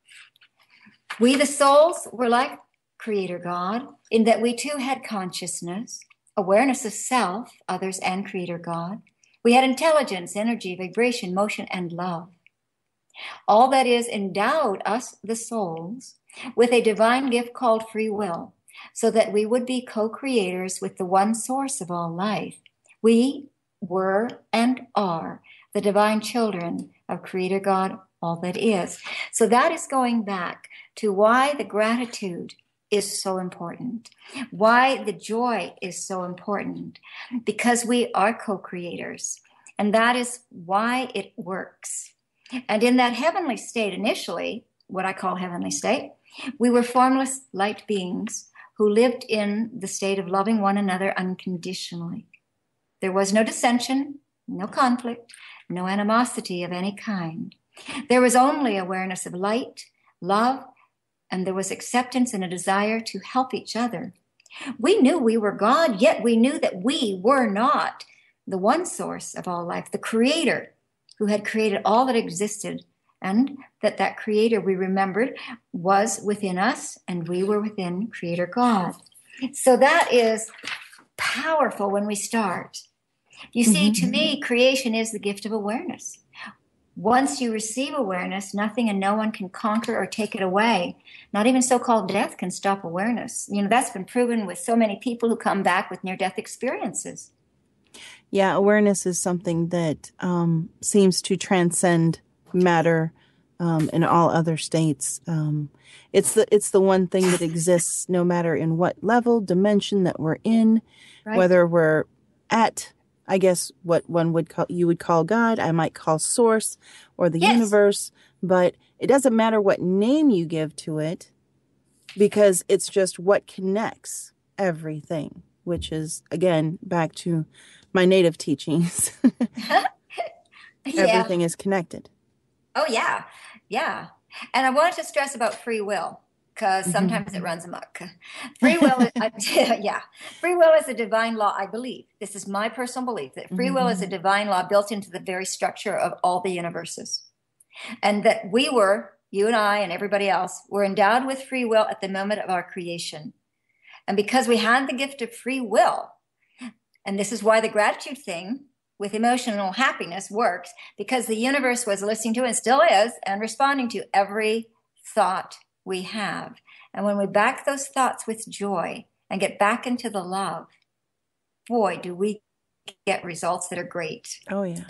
We, the souls, were like Creator God in that we too had consciousness, awareness of self, others, and Creator God. We had intelligence, energy, vibration, motion, and love. All that is endowed us, the souls, with a divine gift called free will, so that we would be co-creators with the one source of all life. We were and are the divine children of Creator God, all that is. So that is going back to why the gratitude is so important, why the joy is so important, because we are co-creators, and that is why it works. And in that heavenly state, initially, what I call heavenly state, we were formless light beings who lived in the state of loving one another unconditionally. There was no dissension, no conflict, no animosity of any kind. There was only awareness of light, love, and there was acceptance and a desire to help each other. We knew we were God, yet we knew that we were not the one source of all life, the creator who had created all that existed, and that creator, we remembered, was within us, and we were within Creator God. So that is powerful when we start. You see, to me, creation is the gift of awareness. Once you receive awareness, nothing and no one can conquer or take it away. Not even so-called death can stop awareness. You know, that's been proven with so many people who come back with near-death experiences. Yeah, awareness is something that seems to transcend matter in all other states. It's the one thing that exists no matter in what level, dimension that we're in, right. Whether we're at, I guess, what you would call God, I might call source or the universe, but it doesn't matter what name you give to it, because it's just what connects everything, which is, again, back to my native teachings. Everything is connected. Oh, yeah. Yeah. And I wanted to stress about free will, because sometimes it runs amok. Free will is, free will is a divine law, I believe. This is my personal belief, that free will is a divine law built into the very structure of all the universes. And that you and I and everybody else, were endowed with free will at the moment of our creation. And because we had the gift of free will, and this is why the gratitude thing with emotional happiness works, because the universe was listening to, and still is, and responding to every thought we have. And when we back those thoughts with joy and get back into the love, boy, do we get results that are great. Oh, yeah.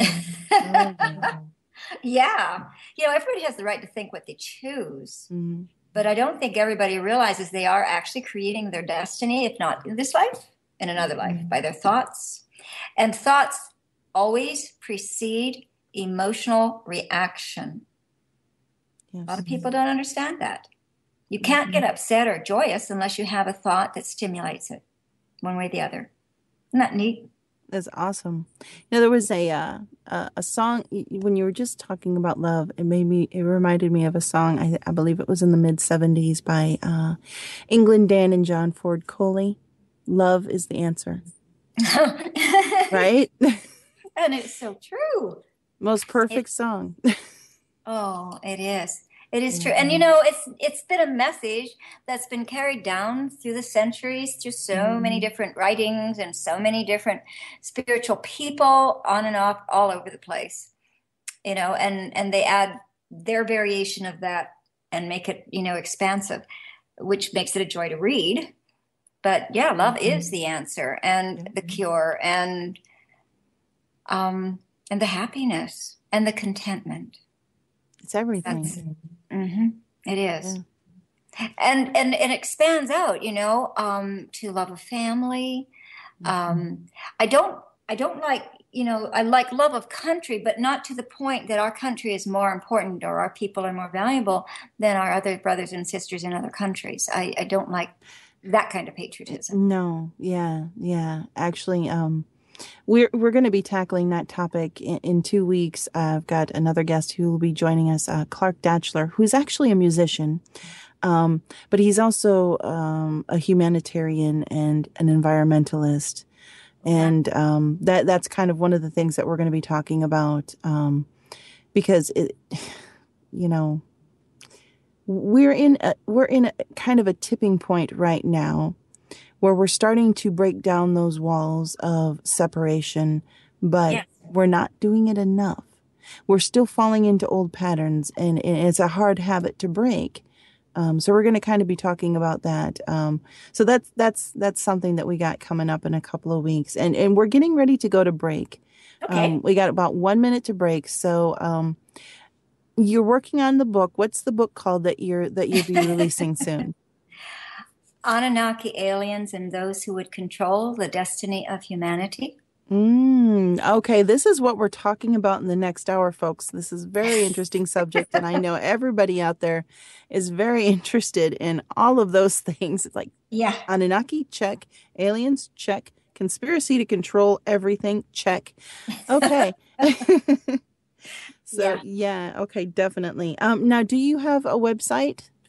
Yeah. You know, everybody has the right to think what they choose. But I don't think everybody realizes they are actually creating their destiny, if not in this life, in another life, by their thoughts. And thoughts always precede emotional reaction. Yes. A lot of people don't understand that. You can't get upset or joyous unless you have a thought that stimulates it, one way or the other. Isn't that neat? That's awesome. You know, there was a song when you were just talking about love. It reminded me of a song. I believe it was in the mid-70s by England Dan and John Ford Coley. Love is the answer. Right? And it's so true. Most perfect song. Oh, it is. It is true. And, you know, it's been a message that's been carried down through the centuries, through so many different writings and so many different spiritual people on and off all over the place, you know, and they add their variation of that and make it, you know, expansive, which makes it a joy to read. But yeah, love is the answer and the cure and the happiness and the contentment. It's everything. It is. Yeah. And it expands out, you know, to love of family. I don't like, you know, I like love of country, but not to the point that our country is more important or our people are more valuable than our other brothers and sisters in other countries. I don't like that kind of patriotism. No. Yeah. Actually, we're going to be tackling that topic in 2 weeks. I've got another guest who will be joining us, Clark Datchler, who's actually a musician, but he's also a humanitarian and an environmentalist. And that's kind of one of the things that we're going to be talking about, because you know, we're in a kind of a tipping point right now, where we're starting to break down those walls of separation, but we're not doing it enough. We're still falling into old patterns, and it's a hard habit to break. So we're going to kind of be talking about that. So that's something that we got coming up in a couple of weeks, and we're getting ready to go to break. Okay. We got about 1 minute to break. So you're working on the book. What's the book called that you'll be releasing soon? Anunnaki aliens and those who would control the destiny of humanity. Okay, this is what we're talking about in the next hour, folks. This is a very interesting subject, and I know everybody out there is very interested in all of those things. It's like, Anunnaki, check. Aliens, check. Conspiracy to control everything, check. Okay. So, okay, definitely. Now, do you have a website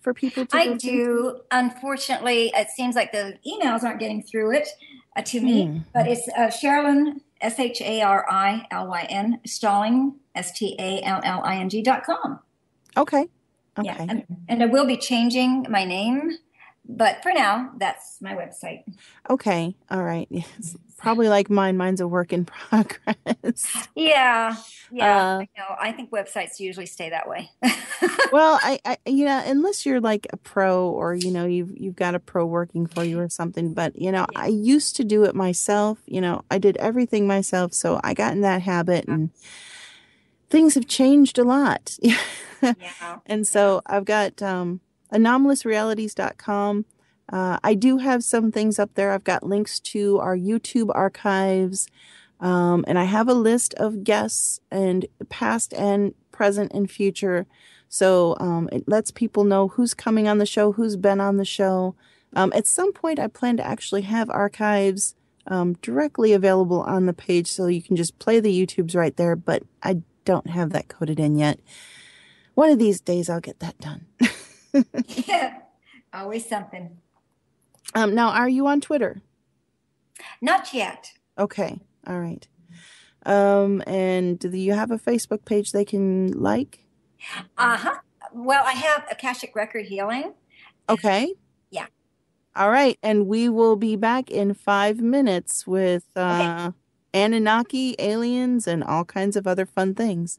for people to I listen to? do. Unfortunately, it seems like the emails aren't getting through it to me, Hmm. but it's Sherilyn, Sharilyn, Stalling, STALLING.com. Okay. Yeah. Okay. And I will be changing my name, but for now, that's my website. Okay. All right. Yes. Probably like mine. Mine's a work in progress. Yeah. Yeah. Uh, I know. I think websites usually stay that way. well, unless you're like a pro or, you've got a pro working for you or something, but, Yeah. I used to do it myself. I did everything myself. So I got in that habit and things have changed a lot. Yeah. And Yeah. so I've got anomalousrealities.com. I do have some things up there. I've got links to our YouTube archives. And I have a list of guests and past and present and future. So it lets people know who's coming on the show, who's been on the show. At some point, I plan to actually have archives directly available on the page so you can just play the YouTubes right there, but I don't have that coded in yet. One of these days, I'll get that done. Yeah. Always something. Now, are you on Twitter? Not yet. Okay. All right. And do you have a Facebook page they can like? Uh-huh. Well, I have Akashic Record Healing. Okay. Yeah. All right. And we will be back in 5 minutes with Okay. Anunnaki, aliens, and all kinds of other fun things.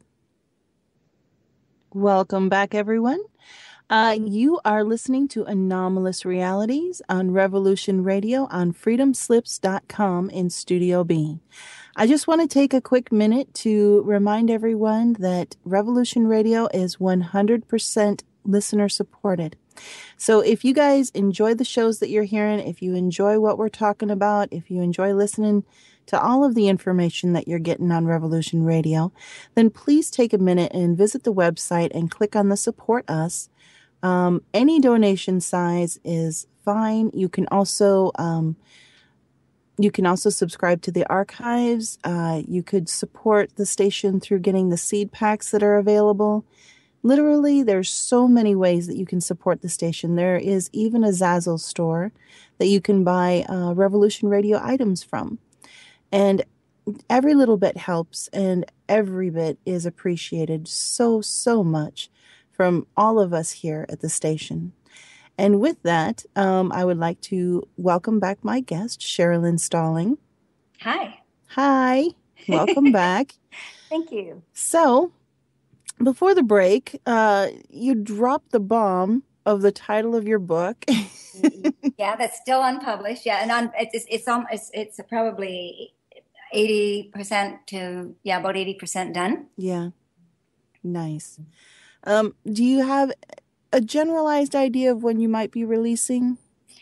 Welcome back, everyone. You are listening to Anomalous Realities on Revolution Radio on freedomslips.com in Studio B. I just want to take a quick minute to remind everyone that Revolution Radio is 100% listener supported. So if you guys enjoy the shows that you're hearing, if you enjoy what we're talking about, if you enjoy listening to all of the information that you're getting on Revolution Radio, then please take a minute and visit the website and click on the Support Us. Any donation size is fine. You can also subscribe to the archives. You could support the station through getting the seed packs that are available. Literally, there's so many ways that you can support the station. There is even a Zazzle store that you can buy Revolution Radio items from. And every little bit helps, and every bit is appreciated so, so much from all of us here at the station. And with that, I would like to welcome back my guest, Sherilyn Stalling. Hi. Hi, welcome back. Thank you. So, before the break, you dropped the bomb of the title of your book. Yeah, that's still unpublished. Yeah, and it's probably 80% to about 80% done. Yeah, nice. Do you have a generalized idea of when you might be releasing?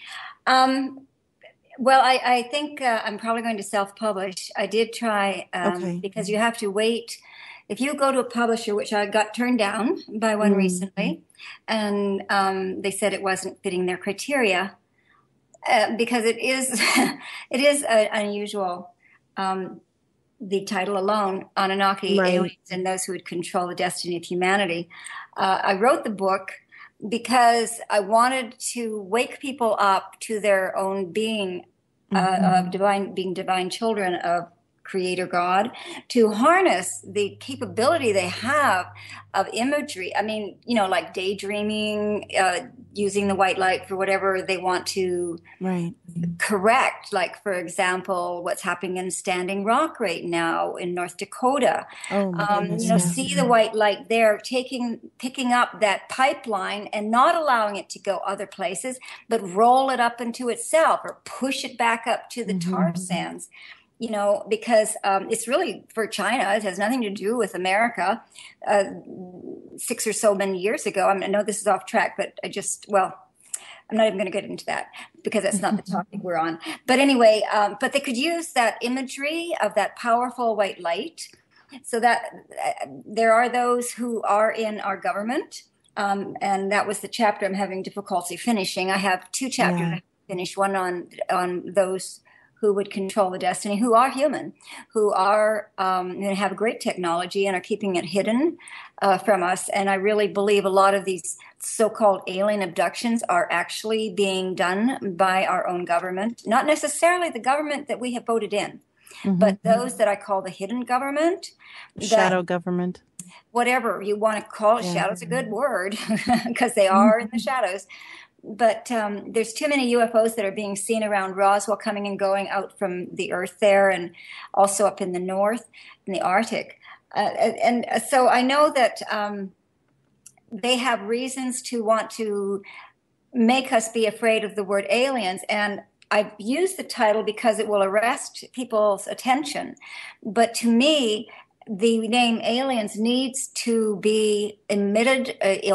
Well, I think I'm probably going to self-publish. I did try Okay. because you have to wait. If you go to a publisher, which I got turned down by one recently, and they said it wasn't fitting their criteria because it is it is unusual. The title alone, Anunnaki, Right. aliens, and those who would control the destiny of humanity. I wrote the book because I wanted to wake people up to their own being of divine children of Creator God, to harness the capability they have of imagery. I mean, like daydreaming, using the white light for whatever they want to Right. correct. Like, for example, what's happening in Standing Rock right now in North Dakota. Oh my goodness. Yeah. See the white light there, picking up that pipeline and not allowing it to go other places, but roll it up into itself or push it back up to the tar sands. Because it's really for China. It has nothing to do with America. 6 or so many years ago, I know this is off track, but I'm not even going to get into that because that's not the topic we're on. But anyway, but they could use that imagery of that powerful white light so that there are those who are in our government. And that was the chapter I'm having difficulty finishing. I have 2 chapters I finished, one on those who would control the destiny, who are human, who are and have great technology and are keeping it hidden from us. And I really believe a lot of these so-called alien abductions are actually being done by our own government, not necessarily the government that we have voted in, but those that I call the hidden government. Shadow government. Whatever you want to call it, shadow's a good word because they are in the shadows. But there's too many UFOs that are being seen around Roswell coming and going out from the Earth there, and also up in the north, in the Arctic. And so I know that they have reasons to want to make us be afraid of the word aliens. And I use the title because it will arrest people's attention. But to me, the name aliens needs to be omitted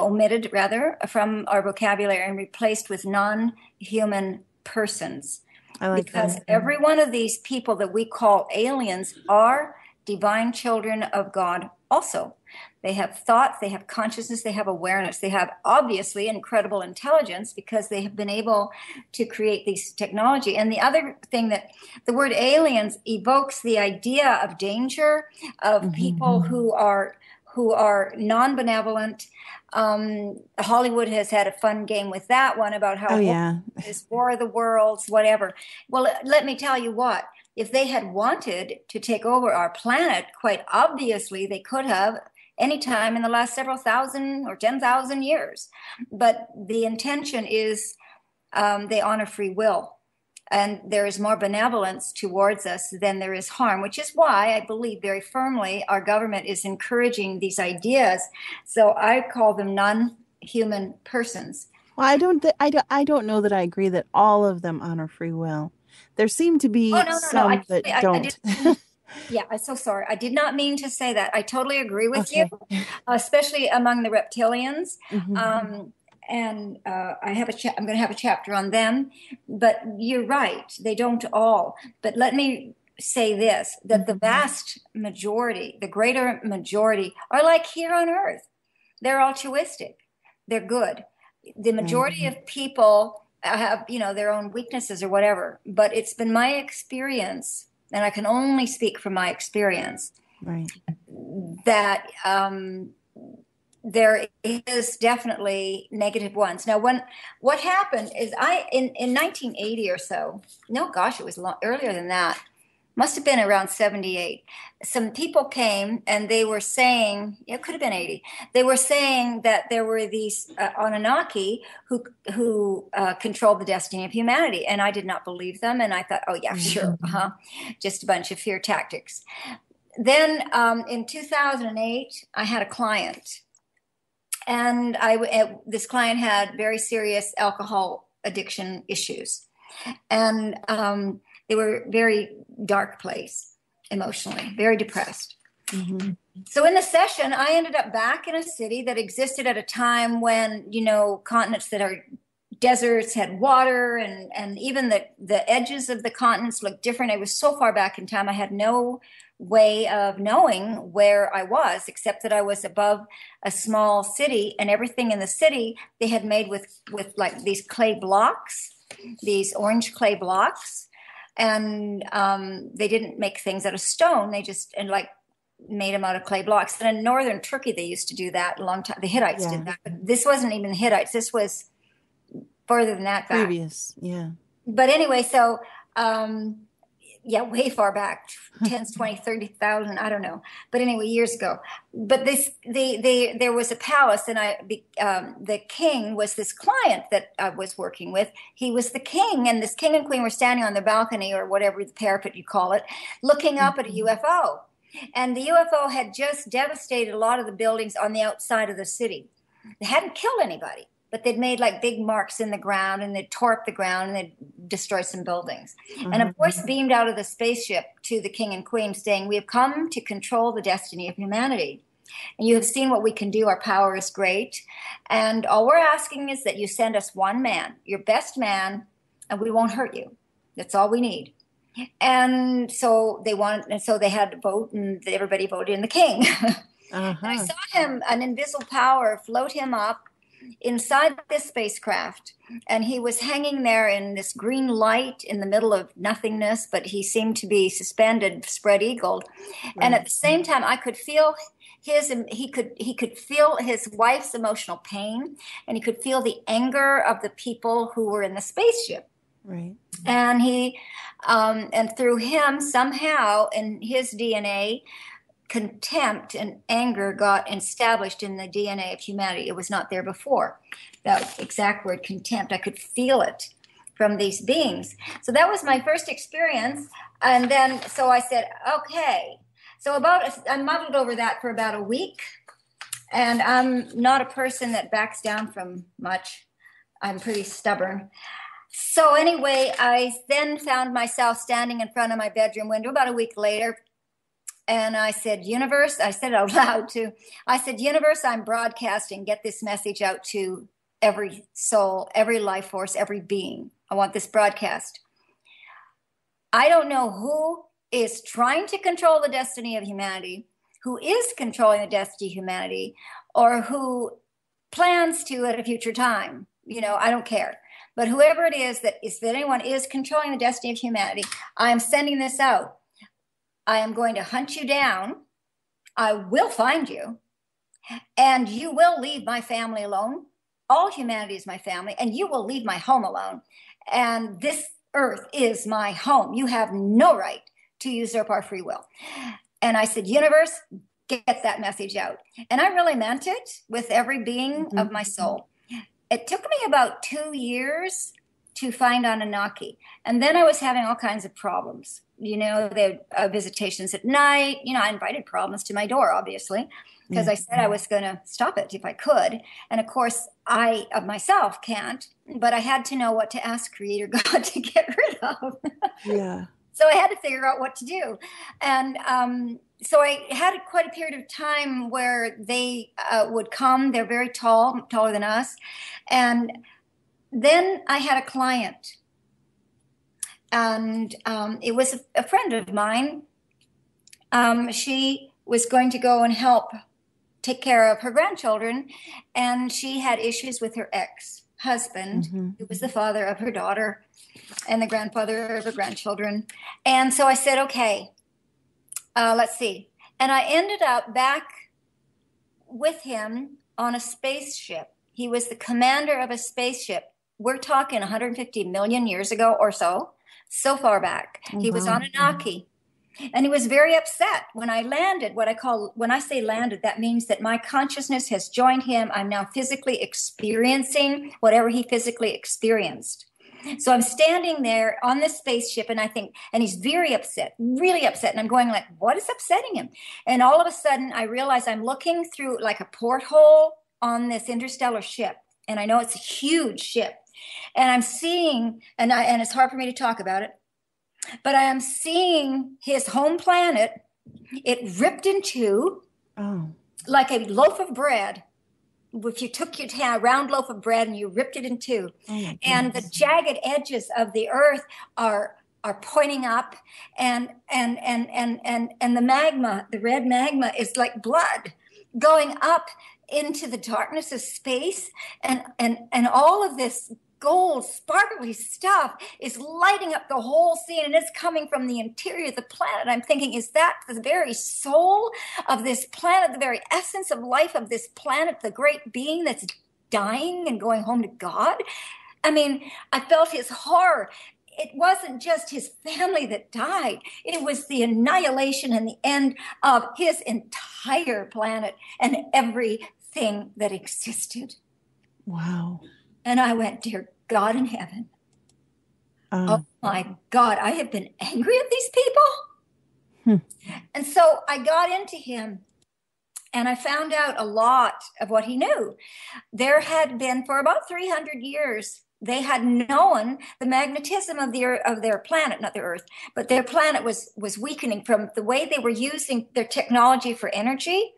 from our vocabulary and replaced with non-human persons. I like because that. Every one of these people that we call aliens are divine children of God also. They have thought, they have consciousness, they have awareness, they have obviously incredible intelligence because they have been able to create these technology. And the other thing that the word aliens evokes the idea of danger, of people who are non-benevolent. Hollywood has had a fun game with that one about how it's War of the Worlds, whatever. Well, let me tell you what. If they had wanted to take over our planet, quite obviously they could have any time in the last several thousand or 10,000 years. But the intention is they honor free will. And there is more benevolence towards us than there is harm, which is why I believe very firmly our government is encouraging these ideas. So I call them non-human persons. Well, I don't know that I agree that all of them honor free will. There seem to be some that don't. Yeah, I'm so sorry. I did not mean to say that. I totally agree with you, especially among the reptilians. And I'm going to have a chapter on them. But you're right. They don't all. But let me say this, that the vast majority, the greater majority, are like here on Earth. They're altruistic. They're good. The majority of people have, their own weaknesses or whatever. But it's been my experience, and I can only speak from my experience, that there is definitely negative ones. Now, what happened is in 1980 or so, no, gosh, it was earlier than that. Must have been around 78. Some people came and they were saying, it could have been 80. They were saying that there were these Anunnaki who controlled the destiny of humanity. And I did not believe them. And I thought, oh, yeah, sure. Just a bunch of fear tactics. Then in 2008, I had a client. And this client had very serious alcohol addiction issues. And they were very dark place emotionally, very depressed. So in the session, I ended up back in a city that existed at a time when, continents that are deserts had water, and even the edges of the continents looked different. I was so far back in time, I had no way of knowing where I was, except that I was above a small city, and everything in the city they had made with like these clay blocks, these orange clay blocks. And they didn't make things out of stone. They just made them out of clay blocks. And in northern Turkey, they used to do that a long time. The Hittites did that. But this wasn't even the Hittites. This was further than that back. Previous, yeah. But anyway, so, way far back, 10, 20, 30,000, I don't know. But anyway, years ago. But there was a palace, and the king was this client that I was working with. He was the king, and this king and queen were standing on the balcony, or whatever, the parapet you call it, looking up at a UFO. And the UFO had just devastated a lot of the buildings on the outside of the city. They hadn't killed anybody, but they'd made like big marks in the ground, and they'd tore up the ground, and they'd destroyed some buildings. And a voice beamed out of the spaceship to the king and queen saying, "We have come to control the destiny of humanity. And you have seen what we can do. Our power is great. And all we're asking is that you send us one man, your best man, and we won't hurt you. That's all we need." And so they had to vote, and everybody voted in the king. And I saw him, an invisible power, float him up inside this spacecraft, and he was hanging there in this green light in the middle of nothingness, but he seemed to be suspended, spread eagled. Right. And at the same time, I could feel he could feel his wife's emotional pain, and he could feel the anger of the people who were in the spaceship. Right. And and through him, somehow in his DNA, contempt and anger got established in the DNA of humanity. It was not there before. That exact word, contempt, I could feel it from these beings. So that was my first experience. And then, so I said, okay. So I muddled over that for about a week. And I'm not a person that backs down from much. I'm pretty stubborn. So anyway, I then found myself standing in front of my bedroom window about a week later. And I said, universe, I said it out loud too. I said, universe, I'm broadcasting. Get this message out to every soul, every life force, every being. I want this broadcast. I don't know who is trying to control the destiny of humanity, who is controlling the destiny of humanity, or who plans to at a future time. I don't care. But whoever it is that anyone is controlling the destiny of humanity, I am sending this out. I am going to hunt you down. I will find you. And you will leave my family alone. All humanity is my family. And you will leave my home alone. And this earth is my home. You have no right to usurp our free will. And I said, universe, get that message out. And I really meant it with every being of my soul. It took me about 2 years to find Anunnaki. And then I was having all kinds of problems. They had visitations at night. I invited problems to my door, obviously, because I said I was going to stop it if I could. And of course, I of myself can't, but I had to know what to ask Creator God to get rid of. Yeah. So I had to figure out what to do. And so I had quite a period of time where they would come. They're very tall, taller than us. And then I had a client. And it was a friend of mine. She was going to go and help take care of her grandchildren. And she had issues with her ex-husband, who was the father of her daughter and the grandfather of her grandchildren. And so I said, okay, let's see. And I ended up back with him on a spaceship. He was the commander of a spaceship. We're talking 150 million years ago or so far back. He was on Anunnaki. And he was very upset when I landed. When I say landed, that means that my consciousness has joined him. I'm now physically experiencing whatever he physically experienced. So I'm standing there on this spaceship, and and he's very upset, really upset. And I'm going like, what is upsetting him? And all of a sudden I realize I'm looking through like a porthole on this interstellar ship. And I know it's a huge ship. And I'm seeing, and it's hard for me to talk about it, but I am seeing his home planet. It ripped in two, like a loaf of bread. If you took your a round loaf of bread and you ripped it in two, and the jagged edges of the earth are pointing up, and the magma, the red magma, is like blood going up into the darkness of space, and all of this gold, sparkly stuff is lighting up the whole scene, and it's coming from the interior of the planet. I'm thinking, is that the very soul of this planet, the very essence of life of this planet, the great being that's dying and going home to God? I mean, I felt his horror. It wasn't just his family that died. It was the annihilation and the end of his entire planet and everything that existed. Wow. And I went, dear God in heaven, oh my God, I have been angry at these people. And so I got into him, and I found out a lot of what he knew. There had been, for about 300 years, they had known the magnetism of their planet, not their Earth, but their planet was weakening from the way they were using their technology for energy.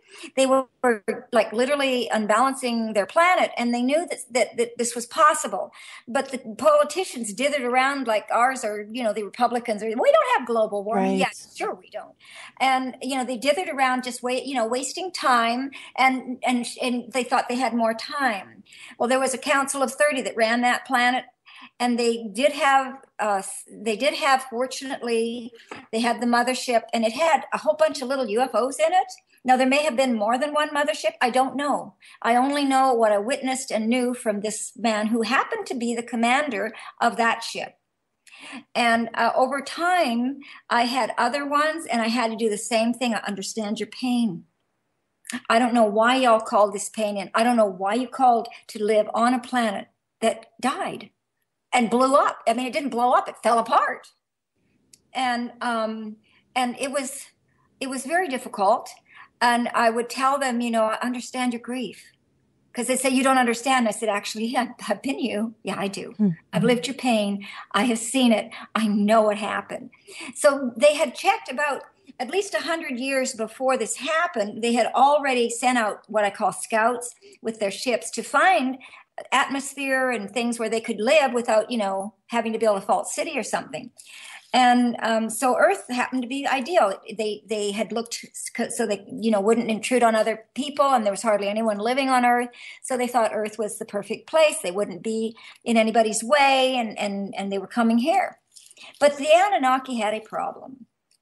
They were like literally unbalancing their planet, and they knew that this was possible. But the politicians dithered around like ours, or the Republicans, or we don't have global warming. Yeah, Right. sure we don't. And they dithered around, just wasting time, and they thought they had more time. Well, there was a council of 30 that ran that planet, and they did have fortunately, they had the mothership, and it had a whole bunch of little UFOs in it. Now, there may have been more than one mothership. I don't know. I only know what I witnessed and knew from this man who happened to be the commander of that ship. And over time, I had other ones, and I had to do the same thing. I understand your pain. I don't know why y'all called this pain in. I don't know why you called to live on a planet that died and blew up. I mean, it didn't blow up; it fell apart, and it was very difficult. And I would tell them, I understand your grief, because they say you don't understand. I said, actually, yeah, I've been you. Yeah, I do. Mm-hmm. I've lived your pain. I have seen it. I know what happened. So they had checked about at least 100 years before this happened. They had already sent out what I call scouts with their ships to find atmosphere and things where they could live without, having to build a false city or something. And so Earth happened to be ideal. They had looked so they wouldn't intrude on other people, and there was hardly anyone living on Earth. So they thought Earth was the perfect place. They wouldn't be in anybody's way, and they were coming here. But the Anunnaki had a problem.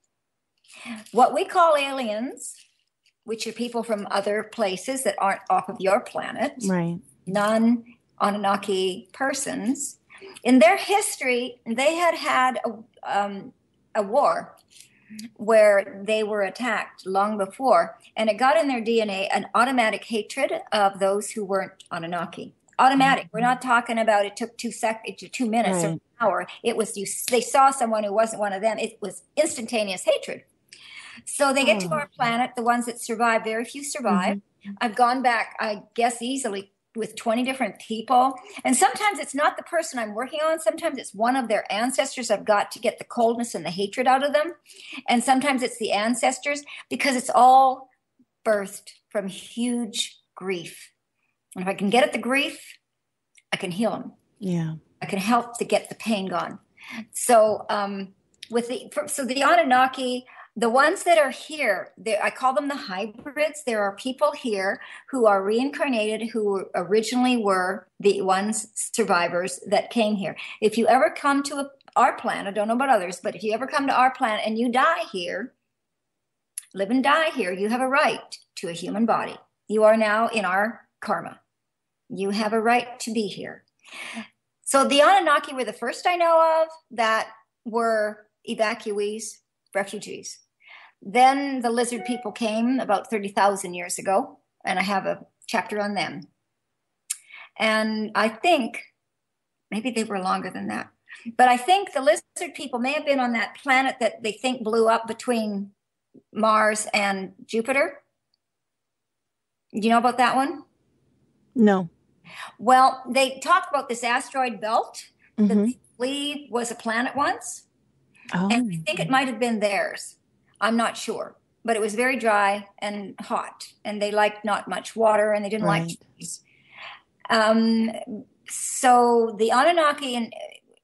What we call aliens, which are people from other places that aren't off of your planet, Right. non-Anunnaki persons, in their history, they had a war where they were attacked long before, and it got in their DNA an automatic hatred of those who weren't Anunnaki. Automatic. We're not talking about it took 2 seconds, 2 minutes, or an hour. It was they saw someone who wasn't one of them. It was instantaneous hatred. So they get to our planet. The ones that survive, very few survive. Mm-hmm. I've gone back, I guess, easily with 20 different people. And sometimes it's not the person I'm working on. Sometimes it's one of their ancestors I've got to get the coldness and the hatred out of them. And sometimes it's the ancestors, because it's all birthed from huge grief. And if I can get at the grief, I can heal them. Yeah. I can help to get the pain gone. So the Anunnaki, the ones that are here, I call them the hybrids. There are people here who are reincarnated, who originally were the ones survivors that came here. If you ever come to our planet, I don't know about others, but if you ever come to our planet and you die here, live and die here, you have a right to a human body. You are now in our karma. You have a right to be here. So the Anunnaki were the first I know of that were evacuees, refugees. Then the lizard people came about 30,000 years ago, and I have a chapter on them. And I think maybe they were longer than that. But I think the lizard people may have been on that planet that they think blew up between Mars and Jupiter. Do you know about that one? No. Well, they talk about this asteroid belt that they believe was a planet once. Oh. And I think it might have been theirs. I'm not sure. But it was very dry and hot. And they liked not much water, and they didn't like trees. So the Anunnaki, and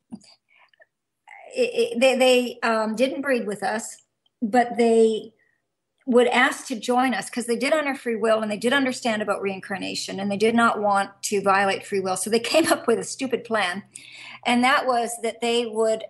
they didn't breed with us, but they would ask to join us because they did honor free will, and they did understand about reincarnation, and they did not want to violate free will. So they came up with a stupid plan, and that was that they would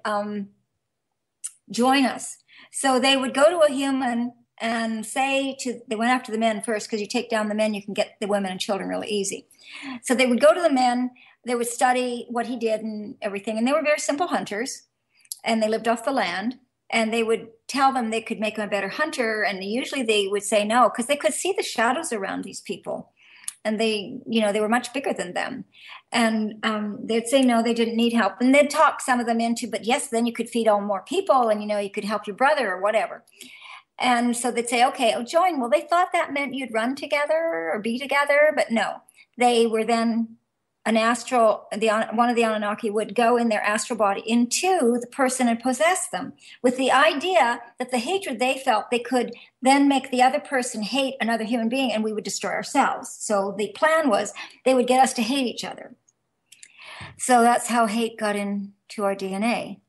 join us. So they would go to a human and they went after the men first, because you take down the men, you can get the women and children really easy. So they would go to the men, they would study what he did and everything, and they were very simple hunters, and they lived off the land. And they would tell them they could make them a better hunter. And usually they would say no, because they could see the shadows around these people. And they were much bigger than them. And they'd say no, they didn't need help. And they'd talk some of them into, but yes, then you could feed all more people, and, you could help your brother or whatever. And so they'd say, okay, I'll join. Well, they thought that meant you'd run together or be together, but no. They were then one of the Anunnaki would go in their astral body into the person and possess them with the idea that the hatred they felt, they could then make the other person hate another human being and we would destroy ourselves. So the plan was they would get us to hate each other. So that's how hate got into our DNA,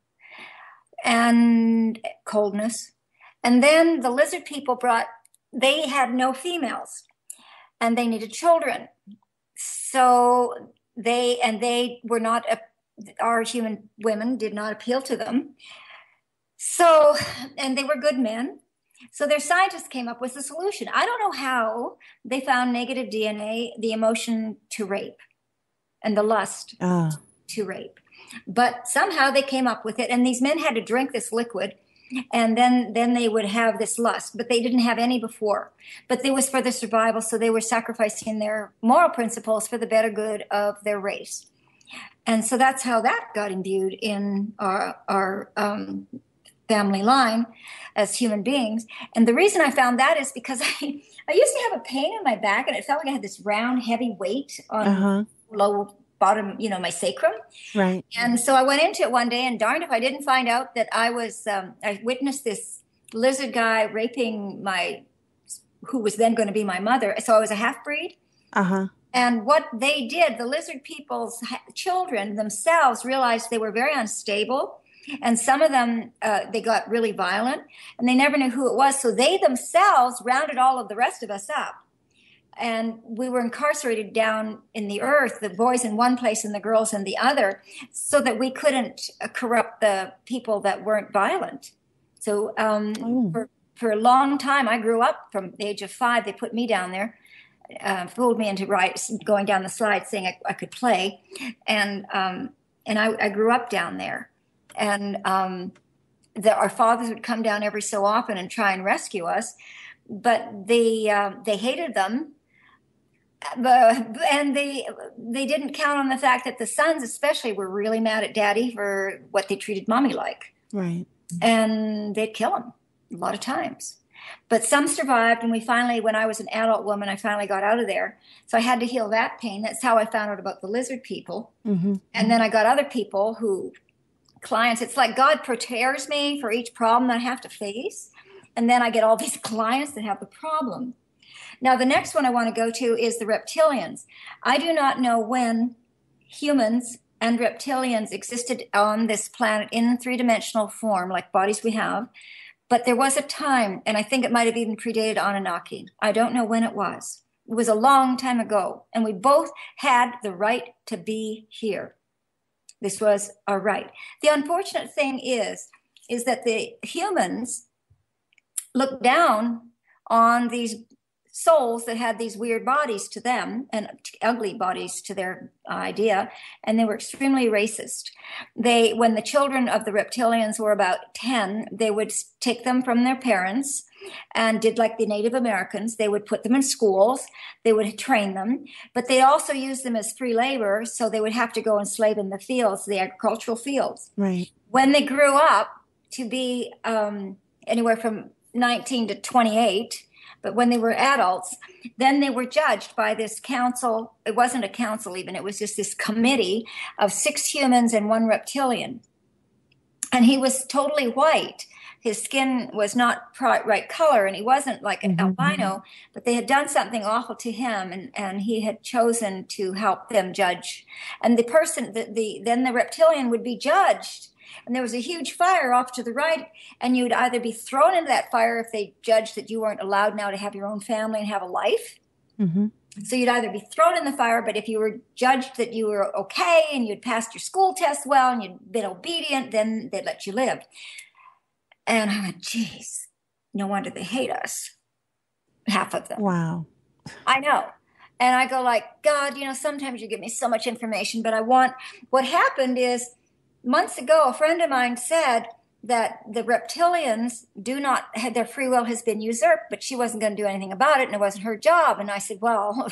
and coldness. And then the lizard people they had no females and they needed children. So they were not, our human women did not appeal to them. So, and they were good men. So their scientists came up with a solution. I don't know how they found negative DNA, the emotion to rape and the lust to rape. But somehow they came up with it. And these men had to drink this liquid and then they would have this lust, but they didn't have any before. But it was for the survival, so they were sacrificing their moral principles for the better good of their race. And so that's how that got imbued in our family line as human beings. And the reason I found that is because I used to have a pain in my back, and it felt like I had this round, heavy weight on low bottom, my sacrum. Right. And so I went into it one day, and darned if I didn't find out that I witnessed this lizard guy raping who was then going to be my mother. So I was a half-breed. And what they did, the lizard people's children themselves realized they were very unstable. And some of them, they got really violent, and they never knew who it was. So they themselves rounded all of the rest of us up. And we were incarcerated down in the earth, the boys in one place and the girls in the other, so that we couldn't corrupt the people that weren't violent. So for a long time, I grew up from the age of 5. They put me down there, fooled me into going down the slide, saying I could play. And I grew up down there. And our fathers would come down every so often and try and rescue us. But they hated them. And they didn't count on the fact that the sons especially were really mad at daddy for what they treated mommy like. Right. And they'd kill him a lot of times. But some survived, and when I was an adult woman, I finally got out of there. So I had to heal that pain. That's how I found out about the lizard people. And then I got other people clients, it's like God prepares me for each problem that I have to face. And then I get all these clients that have the problem. Now, the next one I want to go to is the reptilians. I do not know when humans and reptilians existed on this planet in three-dimensional form, like bodies we have. But there was a time, and I think it might have even predated Anunnaki. I don't know when it was. It was a long time ago. And we both had the right to be here. This was our right. The unfortunate thing is that the humans looked down on these souls that had these weird bodies to them and ugly bodies to their idea, and they were extremely racist. When the children of the reptilians were about 10, they would take them from their parents and did like the Native Americans. They would put them in schools, they would train them, but they also used them as free labor, so they would have to go and slave in the fields, the agricultural fields. Right. When they grew up to be anywhere from 19 to 28, but when they were adults, then they were judged by this council. It wasn't a council even, it was just this committee of 6 humans and 1 reptilian. And he was totally white. His skin was not right color, and he wasn't like an albino, but they had done something awful to him, and he had chosen to help them judge. And the person, then the reptilian would be judged. And there was a huge fire off to the right, and you'd either be thrown into that fire if they judged that you weren't allowed now to have your own family and have a life. So you'd either be thrown in the fire, but if you were judged that you were okay and you'd passed your school test well and you'd been obedient, then they'd let you live. And I went, geez, no wonder they hate us. Half of them. Wow. I know. And I go like, God, sometimes you give me so much information, but what happened is months ago, a friend of mine said that the reptilians had their free will has been usurped, but she wasn't going to do anything about it, and it wasn't her job. And I said, well,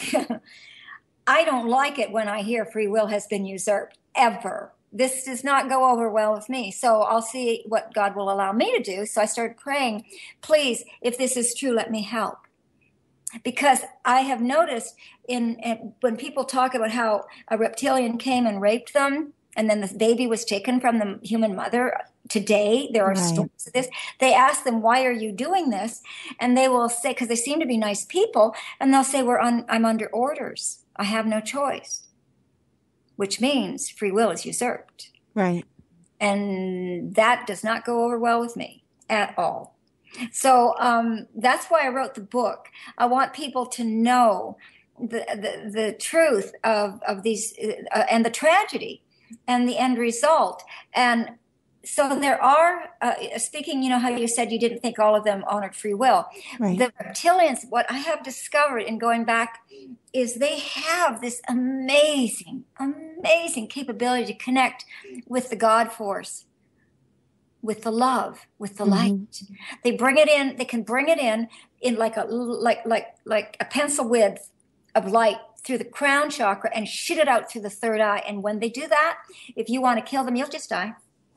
I don't like it when I hear free will has been usurped, ever. This does not go over well with me. So I'll see what God will allow me to do. So I started praying, please, if this is true, let me help. because I have noticed in when people talk about how a reptilian came and raped them, and then the baby was taken from the human mother. Today, there are Right. stories of this. They ask them, "Why are you doing this?" And they will say, because they seem to be nice people, and they'll say, I'm under orders. I have no choice," which means free will is usurped. Right. And that does not go over well with me at all. So that's why I wrote the book. I want people to know the truth of these and the tragedy and the end result. And so there are, speaking, how you said you didn't think all of them honored free will. Right. The reptilians, what I have discovered in going back is they have this amazing, amazing capability to connect with the God force, with the love, with the light. They bring it in. They can bring it in like a pencil width of light through the crown chakra and shoot it out through the third eye. And when they do that, if you want to kill them, you'll just die.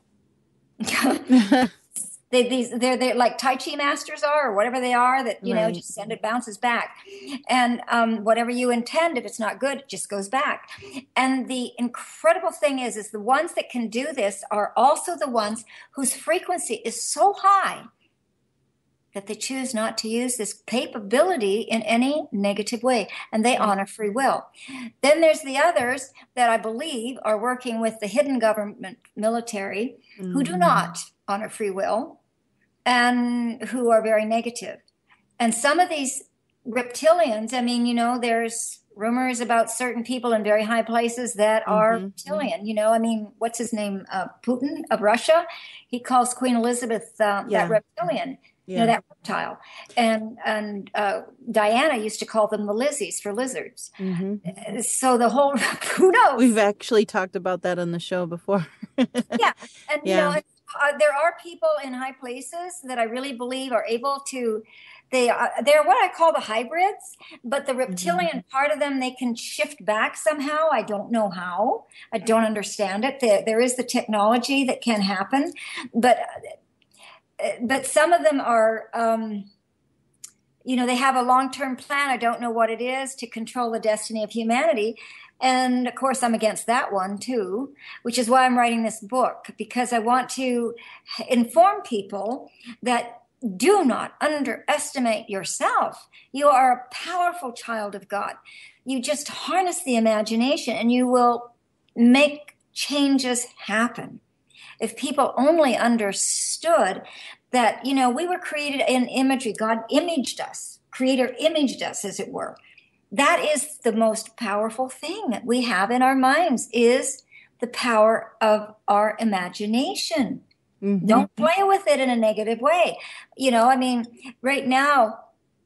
They're like Tai Chi masters are, or whatever they are, that Right. just send it, bounces back, and whatever you intend, if it's not good, it just goes back. And the incredible thing is the ones that can do this are also the ones whose frequency is so high that they choose not to use this capability in any negative way, and they honor free will. Then there's the others that I believe are working with the hidden government military who do not honor free will and who are very negative. And some of these reptilians, there's rumors about certain people in very high places that are reptilian. What's his name? Putin of Russia. He calls Queen Elizabeth that reptilian. Yeah. That reptile. And Diana used to call them the Lizzies for lizards. So the whole, who knows? We've actually talked about that on the show before. Yeah. And, there are people in high places that I really believe are able to, they're what I call the hybrids, but the reptilian part of them, they can shift back somehow. I don't know how. I don't understand it. There is the technology that can happen, but some of them are, they have a long-term plan. I don't know what it is to control the destiny of humanity. And of course, I'm against that one too, which is why I'm writing this book, because I want to inform people that do not underestimate yourself. You are a powerful child of God. You just harness the imagination and you will make changes happen. If people only understood that, we were created in imagery. God imaged us, Creator imaged us, as it were. That is the most powerful thing that we have in our minds, is the power of our imagination. Don't play with it in a negative way. Right now,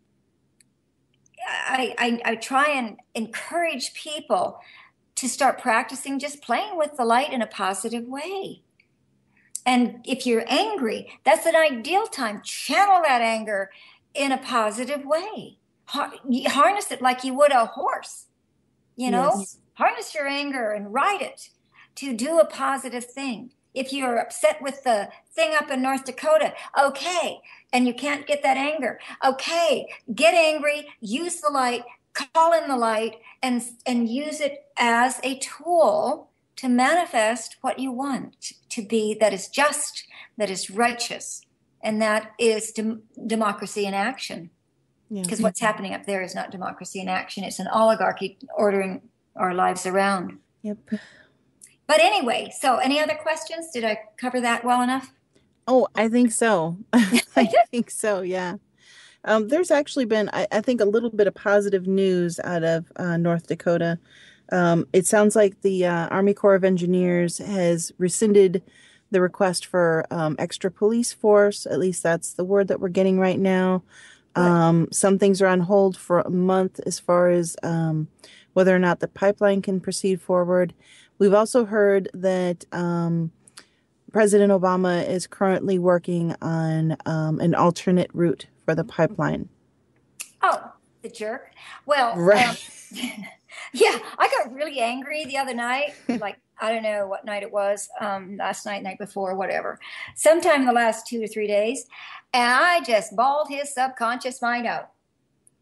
I try and encourage people to start practicing just playing with the light in a positive way. And if you're angry, that's an ideal time. Channel that anger in a positive way. Harness it like you would a horse. Yes. Harness your anger and ride it to do a positive thing. If you're upset with the thing up in North Dakota, okay, and you can't get that anger, okay, get angry, use the light, call in the light, and use it as a tool to manifest what you want to be, that is just, that is righteous, and that is democracy in action. Because what's happening up there is not democracy in action. It's an oligarchy ordering our lives around. Yep. But anyway, so any other questions? Did I cover that well enough? Oh, I think so. I think so, yeah. There's actually been, I think, a little bit of positive news out of North Dakota. It sounds like the Army Corps of Engineers has rescinded the request for extra police force. At least that's the word that we're getting right now. Some things are on hold for a month as far as whether or not the pipeline can proceed forward. We've also heard that President Obama is currently working on an alternate route for the pipeline. Oh, the jerk. Well, right. Yeah, I got really angry the other night. Like, I don't know what night it was, last night before, whatever. Sometime in the last 2 or 3 days. And I just bawled his subconscious mind out.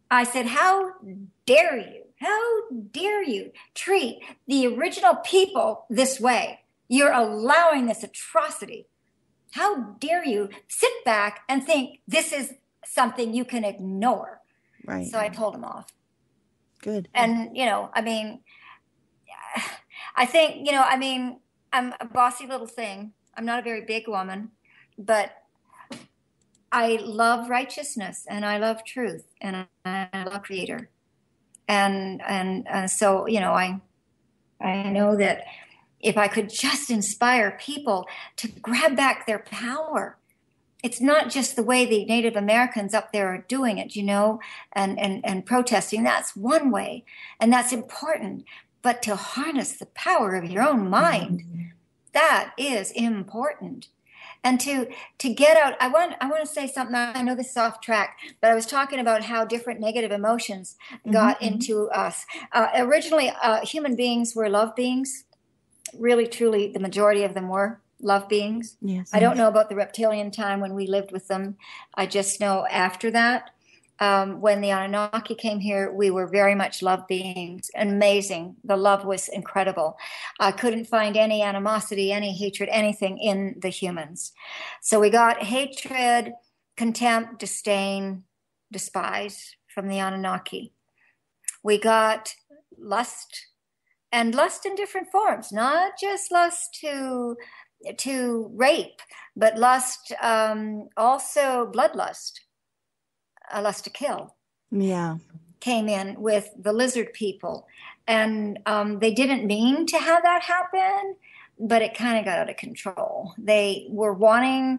I said, how dare you? How dare you treat the original people this way? You're allowing this atrocity. How dare you sit back and think this is something you can ignore? Right. So I told him off. Good. And, I think, I'm a bossy little thing. I'm not a very big woman, but I love righteousness and I love truth and I love Creator. And so, I know that if I could just inspire people to grab back their power, it's not just the way the Native Americans up there are doing it, and protesting. That's one way, and that's important. But to harness the power of your own mind, that is important. And to get out, I want to say something. I know this is off track, but I was talking about how different negative emotions got into us. Originally, human beings were love beings. Really, truly, the majority of them were love beings. Yes. I don't know about the reptilian time when we lived with them. I just know after that, when the Anunnaki came here, we were very much love beings. Amazing. The love was incredible. I couldn't find any animosity, any hatred, anything in the humans. So we got hatred, contempt, disdain, despise from the Anunnaki. We got lust, and lust in different forms, not just lust to rape, but lust, also bloodlust, a lust to kill. Yeah. Came in with the lizard people. And they didn't mean to have that happen, but it kind of got out of control. They were wanting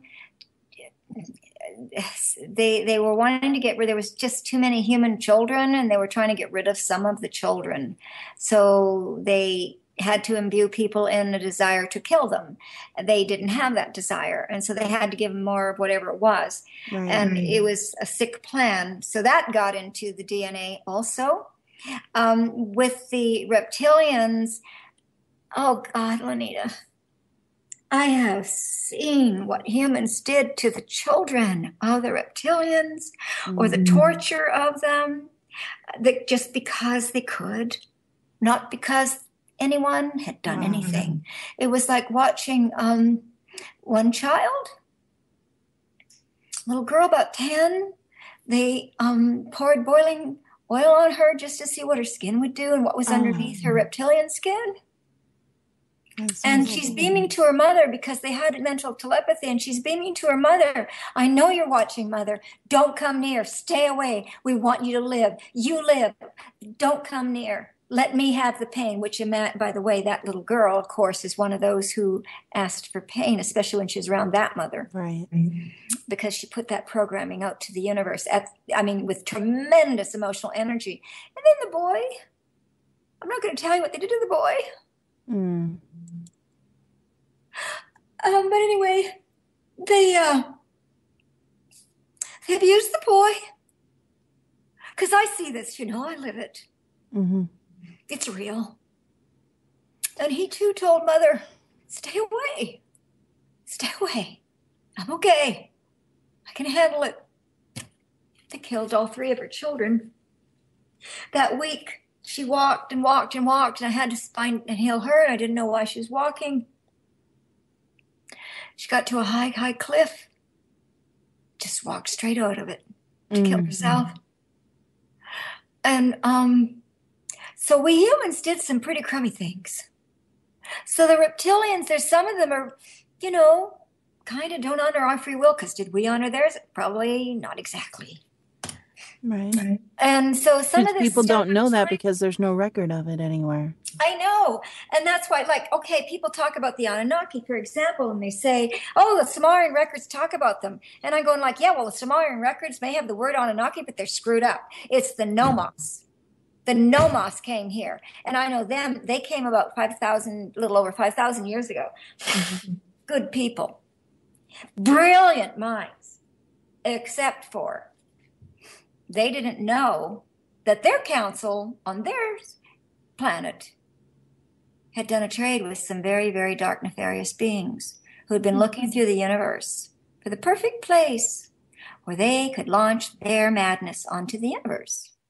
to get rid. There was just too many human children, and they were trying to get rid of some of the children. So they had to imbue people in a desire to kill them. They didn't have that desire, and so they had to give them more of whatever it was. Right. And it was a sick plan. So that got into the DNA also. With the reptilians, oh God, Lenita, I have seen what humans did to the children of the reptilians, or the torture of them, that just because they could, not because anyone had done anything. It was like watching one child, little girl about 10, they poured boiling oil on her just to see what her skin would do and what was underneath her reptilian skin. And she's beaming to her mother because they had mental telepathy, and she's beaming to her mother. I know you're watching, Mother. Don't come near. Stay away. We want you to live. You live. Don't come near. Let me have the pain, which, by the way, that little girl, of course, is one of those who asked for pain, especially when she was around that mother. Right. Because she put that programming out to the universe, with tremendous emotional energy. And then the boy, I'm not going to tell you what they did to the boy. But anyway, they abused the boy. Because I see this, I live it. It's real. And he too told Mother, stay away. Stay away. I'm okay. I can handle it. They killed all 3 of her children. That week, she walked and walked and walked, and I had to find and heal her, and I didn't know why she was walking. She got to a high, high cliff. Just walked straight out of it to kill herself. And so we humans did some pretty crummy things. So the reptilians, there's some of them are, kind of don't honor our free will, because did we honor theirs? Probably not exactly. Right. And so some of this people don't know that because there's no record of it anywhere. I know. And that's why, people talk about the Anunnaki, for example, and they say, oh, the Sumerian records talk about them. And I'm going yeah, well, the Sumerian records may have the word Anunnaki, but they're screwed up. It's the Nomos. The Nomos came here. And I know them. They came about a little over 5,000 years ago. Good people. Brilliant minds. Except for they didn't know that their council on their planet had done a trade with some very, very dark, nefarious beings who had been looking through the universe for the perfect place where they could launch their madness onto the universe.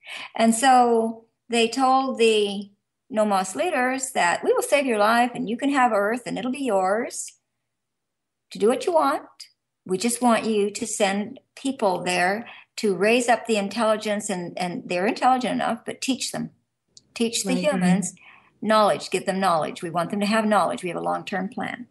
And so they told the Nomos leaders that we will save your life and you can have Earth and it'll be yours to do what you want. We just want you to send people there to raise up the intelligence, and they're intelligent enough, but teach them. Teach the humans knowledge, give them knowledge. We want them to have knowledge. We have a long-term plan.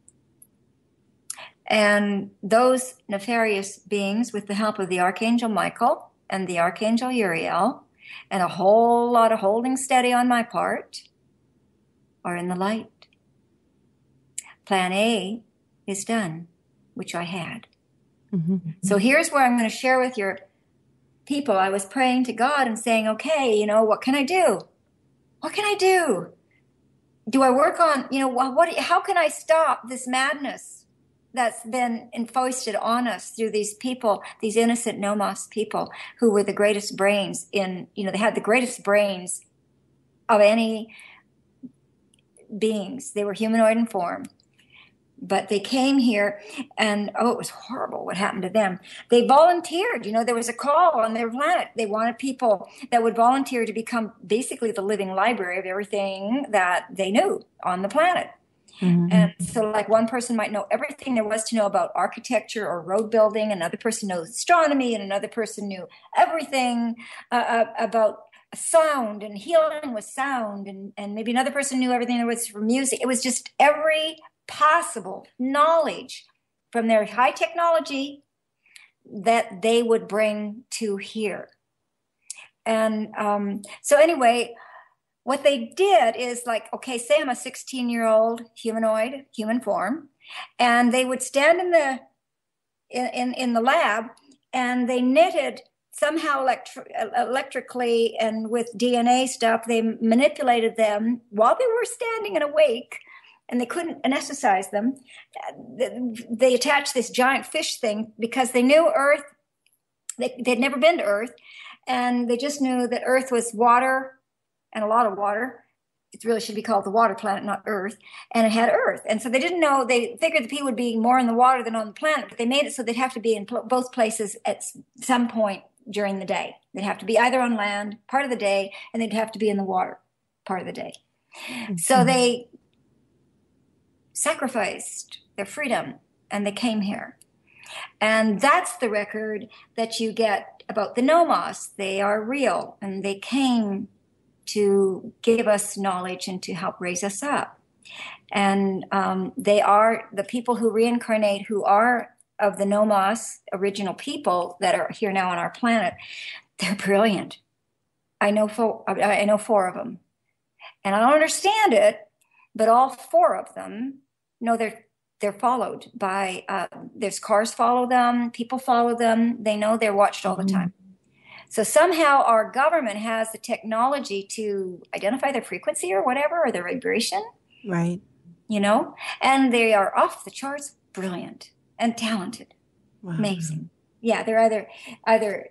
And those nefarious beings, with the help of the Archangel Michael and the Archangel Uriel, and a whole lot of holding steady on my part, are in the light. Plan A is done, which I had. So here's where I'm going to share with your people. I was praying to God and saying, okay, what can I do? What can I do? Do I work on, how can I stop this madness that's been foisted on us through these people, these innocent Nomos people who were the greatest brains they had the greatest brains of any beings. They were humanoid in form. But they came here and, it was horrible what happened to them. They volunteered. There was a call on their planet. They wanted people that would volunteer to become basically the living library of everything that they knew on the planet. And so like one person might know everything there was to know about architecture or road building. Another person knows astronomy, and another person knew everything about sound and healing with sound. And maybe another person knew everything there was for music. It was just every possible knowledge from their high technology that they would bring to here. And so anyway, what they did is like, okay, say I'm a 16-year-old humanoid, human form, and they would stand in the lab, and they knitted somehow electrically and with DNA stuff. They manipulated them while they were standing and awake, and they couldn't anesthetize them. They attached this giant fish thing because they knew Earth. They'd never been to Earth, and they just knew that Earth was water and a lot of water. It really should be called the water planet, not Earth. And it had Earth. And so they didn't know, they figured the people would be more in the water than on the planet, but they made it so they'd have to be in both places at some point during the day. They'd have to be either on land part of the day, and they'd have to be in the water part of the day. So they sacrificed their freedom and they came here. And that's the record that you get about the Nomos. They are real, and they came to give us knowledge and to help raise us up. And they are the people who reincarnate, who are of the Nomos original people that are here now on our planet. They're brilliant. I know 4 of them. And I don't understand it, but all 4 of them know they're followed by, there's cars follow them, people follow them. They know they're watched all the time. So somehow our government has the technology to identify their frequency or whatever, or their vibration. Right. And they are off the charts brilliant and talented. Wow. Amazing. Yeah, they're either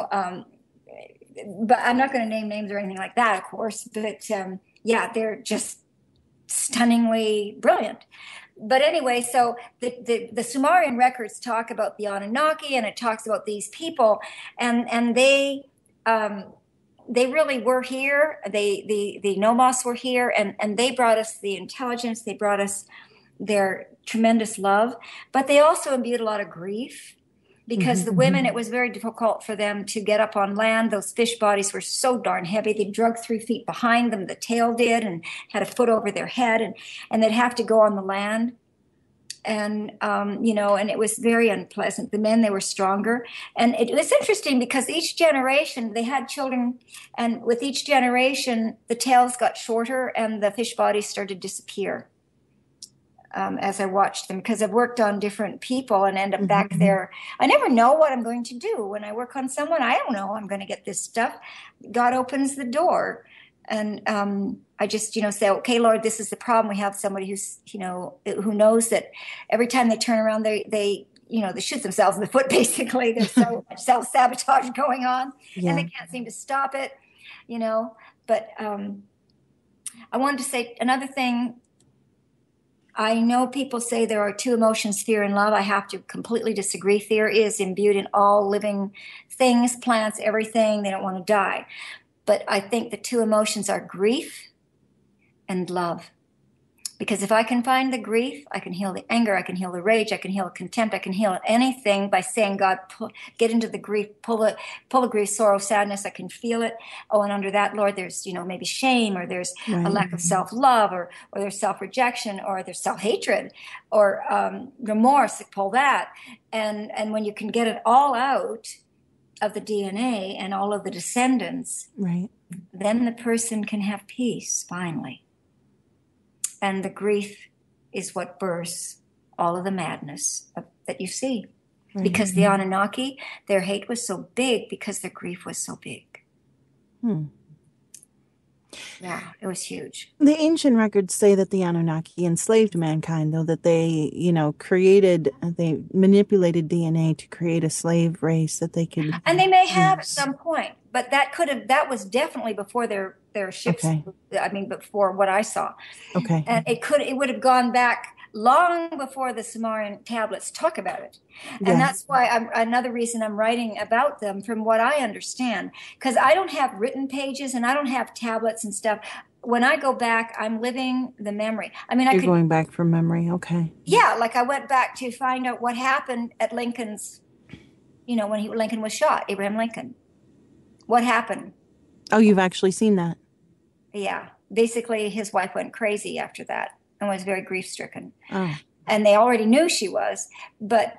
but I'm not going to name names or anything like that, of course. But they're just stunningly brilliant. But anyway, so the Sumerian records talk about the Anunnaki, and it talks about these people, and they really were here. The Nomos were here, and they brought us the intelligence. They brought us their tremendous love, but they also imbued a lot of grief. Because the women, it was very difficult for them to get up on land. Those fish bodies were so darn heavy. They drug 3 feet behind them, the tail did, and had a foot over their head, and they'd have to go on the land. And, and it was very unpleasant. The men, they were stronger. And it was interesting because each generation, they had children, and with each generation, the tails got shorter and the fish bodies started to disappear. As I watched them, because I've worked on different people and end up back there. I never know what I'm going to do. When I work on someone, I don't know I'm going to get this stuff. God opens the door. And I just, say, okay, Lord, this is the problem. We have somebody who's, who knows that every time they turn around, they shoot themselves in the foot, basically. There's so much self-sabotage going on, and they can't seem to stop it, But I wanted to say another thing. I know people say there are two emotions, fear and love. I have to completely disagree. Fear is imbued in all living things, plants, everything. They don't want to die. But I think the two emotions are grief and love. Because if I can find the grief, I can heal the anger, I can heal the rage, I can heal contempt, I can heal anything by saying, God, get into the grief, pull the grief, sorrow, sadness, I can feel it. Oh, and under that, Lord, there's, maybe shame, or there's a lack of self-love, or there's self-rejection, or there's self-hatred, or remorse, pull that. And when you can get it all out of the DNA and all of the descendants, right, then the person can have peace, finally. And the grief is what bursts all of the madness that you see. Right. Because the Anunnaki, their hate was so big because their grief was so big. Yeah, it was huge. The ancient records say that the Anunnaki enslaved mankind, though, that they, they manipulated DNA to create a slave race that they could. And they may have at some point, but that was definitely before their ships. Okay. I mean, before what I saw. Okay. And it would have gone back long before the Sumerian tablets talk about it. And that's why another reason I'm writing about them, from what I understand, because I don't have written pages and I don't have tablets and stuff. When I go back, I'm living the memory. I mean, You're going back from memory. Okay. Yeah. Like I went back to find out what happened at Lincoln's, when Lincoln was shot, Abraham Lincoln. What happened? Oh, you've actually seen that? Yeah. Basically, his wife went crazy after that and was very grief-stricken. Oh. And they already knew she was, but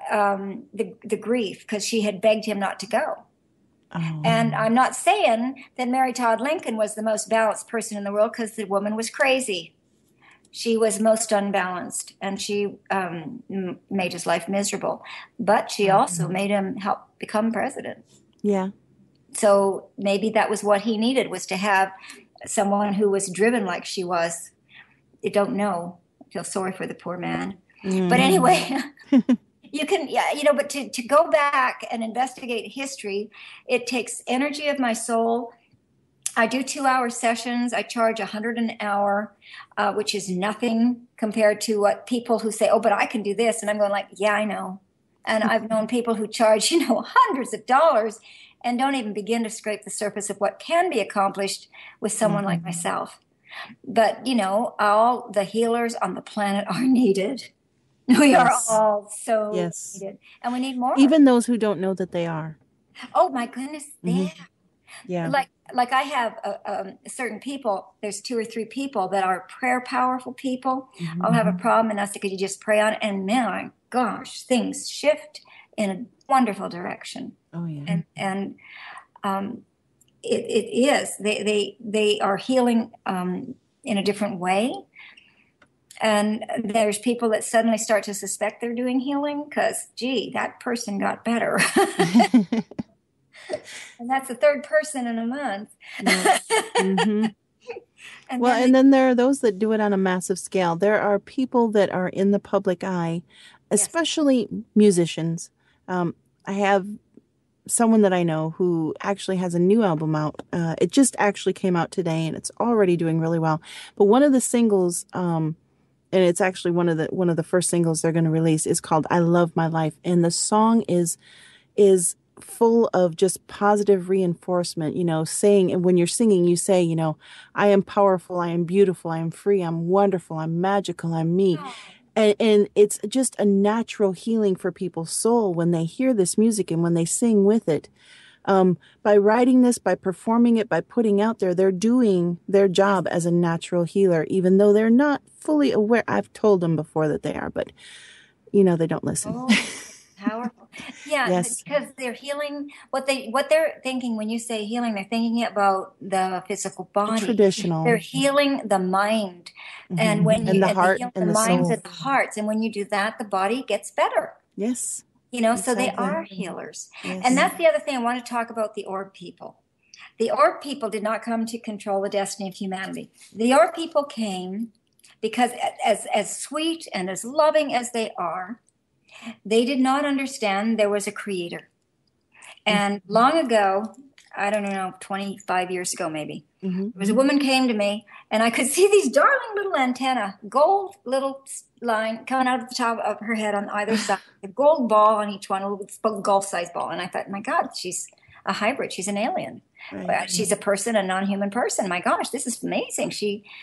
the grief, because she had begged him not to go. Oh. And I'm not saying that Mary Todd Lincoln was the most balanced person in the world, because the woman was crazy. She was most unbalanced, and she made his life miserable. But she also made him help become president. Yeah. So maybe that was what he needed, was to have someone who was driven like she was. I don't know. I feel sorry for the poor man. But anyway, you can, but to go back and investigate history, it takes energy of my soul. I do 2-hour sessions. I charge $100 an hour, which is nothing compared to what people who say, oh, but I can do this. And I'm going like, yeah, I know. And I've known people who charge, hundreds of dollars and don't even begin to scrape the surface of what can be accomplished with someone like myself. But, all the healers on the planet are needed. We are all so needed. And we need more. Even those who don't know that they are. Oh, my goodness. Yeah. Like I have certain people, there's 2 or 3 people that are prayer powerful people. I'll have a problem, and that's because you just pray on it. And man, gosh, things shift in a wonderful direction. Oh, yeah. And it is. They are healing in a different way. And there's people that suddenly start to suspect they're doing healing because, gee, that person got better. And that's the 3rd person in a month. Yes. And then there are those that do it on a massive scale. There are people that are in the public eye, especially musicians. I have someone that I know who actually has a new album out. It just actually came out today, and it's already doing really well. But one of the singles, and it's actually one of the first singles they're going to release, is called "I Love My Life," and the song is full of just positive reinforcement, saying, and when you're singing, you say, I am powerful, I am beautiful, I am free, I'm wonderful, I'm magical, I'm me. And it's just a natural healing for people's soul when they hear this music and when they sing with it. By writing this, by performing it, by putting out there, they're doing their job as a natural healer, even though they're not fully aware. I've told them before that they are, but, they don't listen. Oh, powerful. Yeah, yes. Because they're healing what they're thinking when you say healing, they're thinking about the physical body. The traditional. They're healing the mind. And when and the heart heal and the the minds soul. and the hearts, and when you do that, the body gets better. Yes. So they are healers. Yes. And that's the other thing I want to talk about, the orb people. The orb people did not come to control the destiny of humanity. The orb people came because as sweet and as loving as they are, they did not understand there was a creator. And long ago, I don't know, 25 years ago maybe, Mhm. There was a woman came to me, and I could see these darling little antenna, gold little line coming out of the top of her head on either side, a gold ball on each one, a little golf-sized ball. And I thought, my God, she's a hybrid. She's an alien. Right. She's a person, a non-human person. My gosh, this is amazing.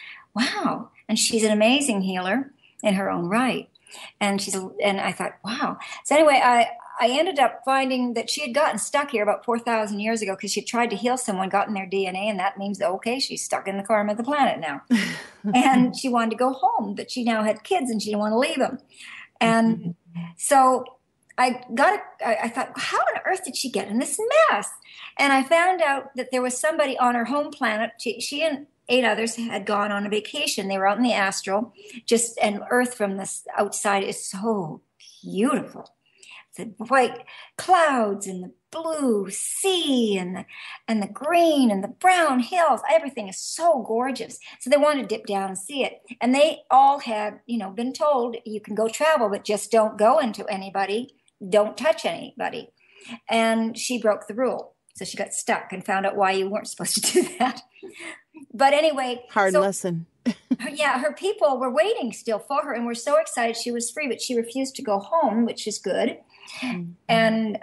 Wow. And she's an amazing healer in her own right. And I thought, wow. So anyway, I ended up finding that she had gotten stuck here about 4,000 years ago because she tried to heal someone, gotten their DNA, and that means, okay, she's stuck in the karma of the planet now. And she wanted to go home, but she now had kids and she didn't want to leave them. And so I thought, how on earth did she get in this mess? And I found out that there was somebody on her home planet. She and 8 others had gone on a vacation. They were out in the astral, and Earth from this outside is so beautiful. The white clouds and the blue sea and the green and the brown hills. Everything is so gorgeous. So they wanted to dip down and see it. And they all had, been told you can go travel, but just don't go into anybody. Don't touch anybody. And she broke the rule. So she got stuck and found out why you weren't supposed to do that. But anyway. Hard lesson. Yeah, her people were waiting still for her and were so excited she was free, but she refused to go home, which is good. Mm-hmm. And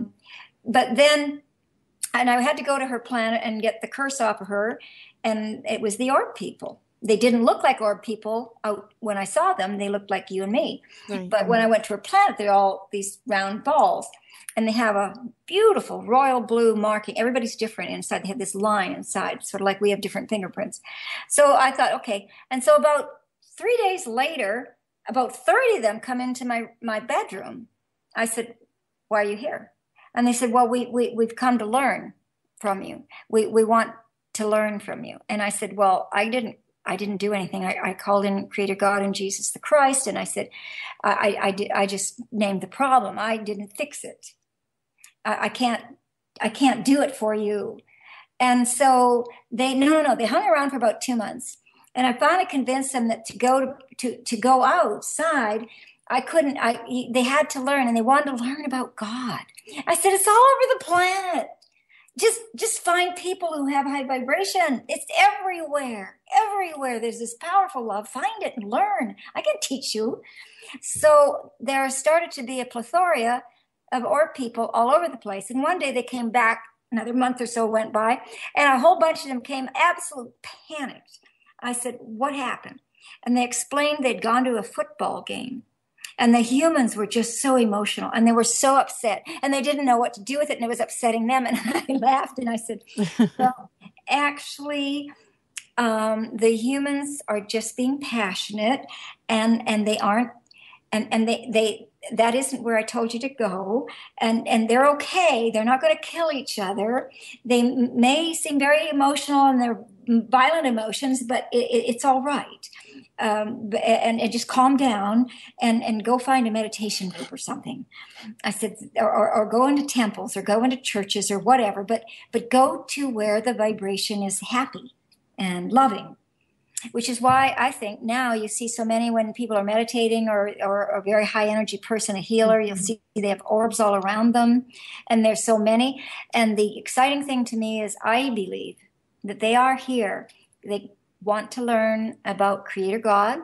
but then, and I had to go to her planet and get the curse off of her, and it was the orb people. They didn't look like orb people out when I saw them. They looked like you and me. Right. But when I went to her planet, they're all these round balls, and they have a beautiful royal blue marking. Everybody's different inside. They have this line inside, sort of like we have different fingerprints. So I thought, okay. And so about 3 days later, about 30 of them come into my bedroom. I said, why are you here? And they said, well, we've come to learn from you. We want to learn from you. And I said, well, I didn't do anything. I called in Creator God and Jesus the Christ. And I said, I just named the problem. I didn't fix it. I can't do it for you. And so they hung around for about 2 months. And I finally convinced them that to go outside, I couldn't. They had to learn, and they wanted to learn about God. I said, it's all over the planet. Just find people who have high vibration. It's everywhere. Everywhere. There's this powerful love. Find it and learn. I can teach you. So there started to be a plethora of orb people all over the place. And one day they came back, another month or so went by, and a whole bunch of them came absolute panicked. I said, what happened? And they explained they'd gone to a football game. And the humans were just so emotional, and they were so upset, and they didn't know what to do with it, and it was upsetting them. And I laughed, and I said, well, actually, the humans are just being passionate, and they aren't, and they that isn't where I told you to go, and they're okay. They're not going to kill each other. They may seem very emotional, and they're violent emotions, but it's all right. And just calm down and go find a meditation group or something. I said, or go into temples or go into churches or whatever, but go to where the vibration is happy and loving, which is why I think now you see so many when people are meditating or a very high energy person, a healer, you'll see they have orbs all around them, and there's so many. And the exciting thing to me is I believe that they are here. They want to learn about Creator God,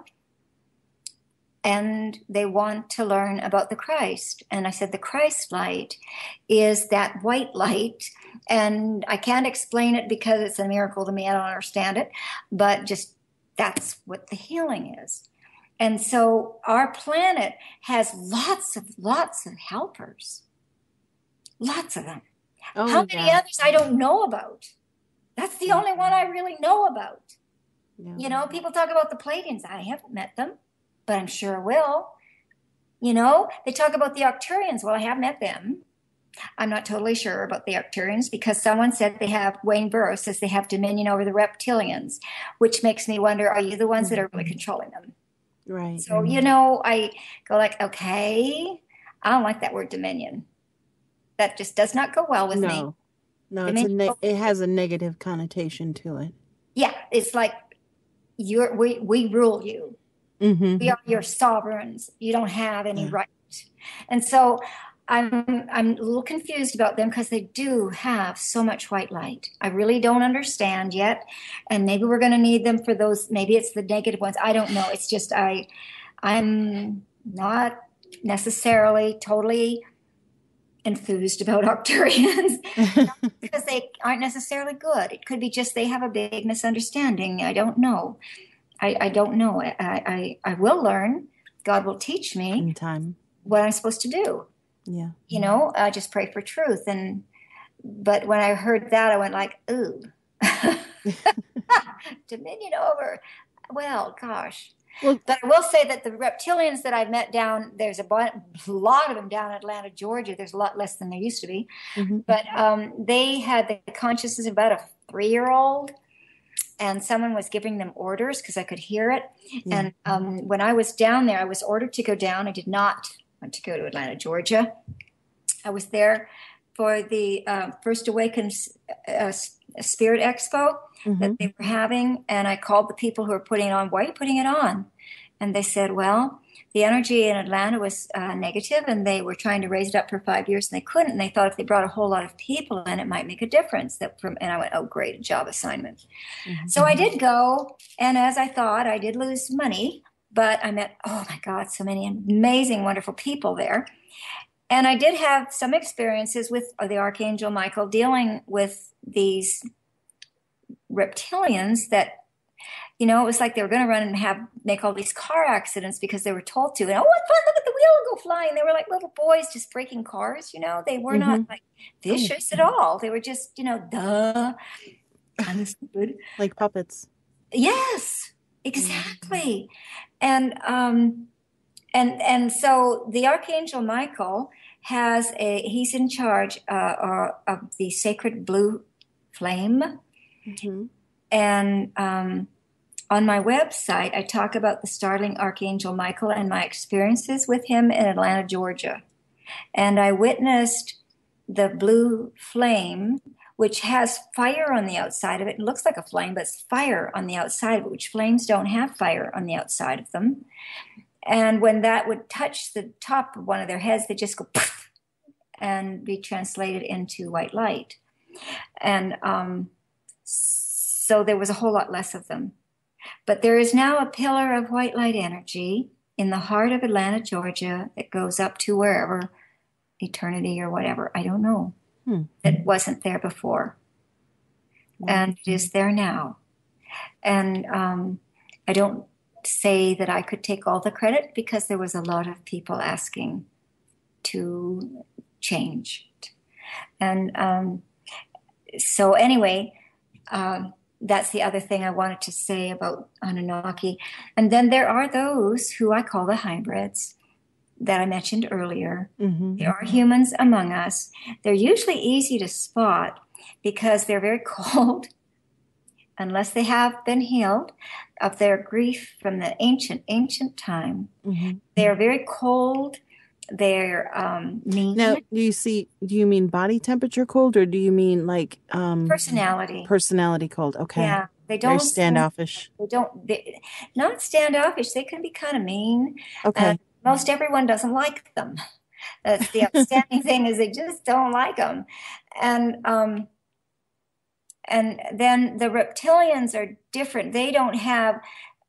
and they want to learn about the Christ. And I said the Christ light is that white light, and I can't explain it because it's a miracle to me. I don't understand it, but just that's what the healing is. And so our planet has lots of helpers, lots of them. Oh, how many others I don't know about? That's the only one I really know about. Yeah. People talk about the Pleiadians. I haven't met them, but I'm sure I will. They talk about the Arcturians. Well, I have met them. I'm not totally sure about the Arcturians because someone said Wayne Burroughs says they have dominion over the reptilians, which makes me wonder, are you the ones that are really controlling them? Right. So, I go like, okay, I don't like that word dominion. That just does not go well with me. No, it has a negative connotation to it. Yeah, it's like we rule you. Mm-hmm. We are your sovereigns. You don't have any right. And so I'm a little confused about them because they do have so much white light. I really don't understand yet, and maybe we're going to need them for those. Maybe it's the negative ones. I don't know. It's just I'm not necessarily totally enthused about Arcturians because they aren't necessarily good. It could be just they have a big misunderstanding. I don't know. I don't know. I will learn. God will teach me in time what I'm supposed to do. Yeah. You know, I just pray for truth. But when I heard that, I went like, ooh, dominion over. Well, gosh. Well, but I will say that the reptilians that I've met down, there's a lot of them down in Atlanta, Georgia. There's a lot less than there used to be. Mm-hmm. But they had the consciousness of about a 3-year-old. And someone was giving them orders because I could hear it. Yeah. And when I was down there, I was ordered to go down. I did not want to go to Atlanta, Georgia. I was there for the First Awakens Spirit Expo that they were having. And I called the people who were putting it on. Why are you putting it on? And they said, well, the energy in Atlanta was negative, and they were trying to raise it up for 5 years, and they couldn't. And they thought if they brought a whole lot of people in, it might make a difference. And I went, oh, great, a job assignment. Mm-hmm. So I did go, and as I thought, I did lose money, but I met, oh my God, so many amazing, wonderful people there. And I did have some experiences with the Archangel Michael dealing with these reptilians that, you know, it was like they were going to run and make all these car accidents because they were told to. And, oh, what fun, look at the wheel go flying. They were like little boys just breaking cars, you know. They were not like vicious at all. They were just, you know, kind of stupid. Like puppets. Yes, exactly. And so the Archangel Michael he's in charge of the sacred blue flame. Mm-hmm. And on my website, I talk about the startling Archangel Michael and my experiences with him in Atlanta, Georgia. And I witnessed the blue flame, which has fire on the outside of it. It looks like a flame, but it's fire on the outside of it, which flames don't have fire on the outside of them. And when that would touch the top of one of their heads, they just go poof and be translated into white light. And so there was a whole lot less of them. But there is now a pillar of white light energy in the heart of Atlanta, Georgia, that goes up to wherever, eternity or whatever, I don't know. That wasn't there before. And it is there now. And I don't say that I could take all the credit because there was a lot of people asking to change it. And so anyway, that's the other thing I wanted to say about Anunnaki. And then there are those who I call the hybrids that I mentioned earlier. Mm-hmm. There are humans among us. They're usually easy to spot because they're very cold, unless they have been healed of their grief from the ancient time. Mm-hmm. They're very cold. They're mean. Now, do you mean body temperature cold, or do you mean like personality? Personality cold. Okay. Yeah, they don't. They're standoffish. They're not standoffish. They can be kind of mean. Okay. Most everyone doesn't like them. That's the outstanding thing, is they just don't like them. And then the reptilians are different. They don't have.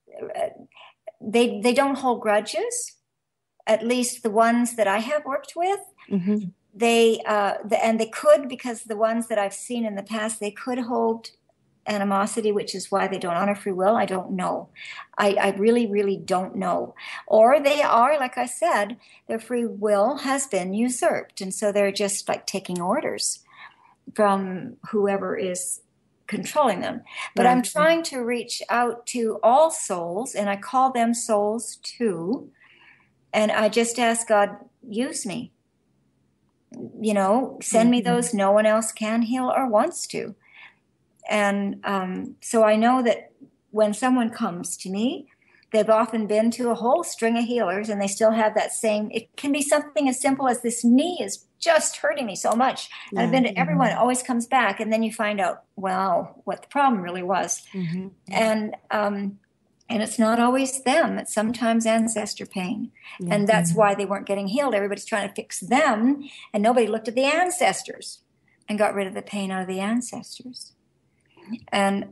They don't hold grudges. At least the ones that I have worked with, mm-hmm. And they could, because the ones that I've seen in the past, they could hold animosity, which is why they don't honor free will. I don't know. I really, really don't know. Or they are, like I said, their free will has been usurped. And so they're just like taking orders from whoever is controlling them. But right. I'm trying to reach out to all souls, and I call them souls too. And I just ask God, use me. You know, send me those no one else can heal or wants to. And so I know that when someone comes to me, they've often been to a whole string of healers, and they still have that same, it can be something as simple as this knee is just hurting me so much. And I've been to everyone, it always comes back. And then you find out, well, what the problem really was. Mm-hmm. And And it's not always them. It's sometimes ancestor pain. Yeah. And that's why they weren't getting healed. Everybody's trying to fix them, and nobody looked at the ancestors and got rid of the pain out of the ancestors. And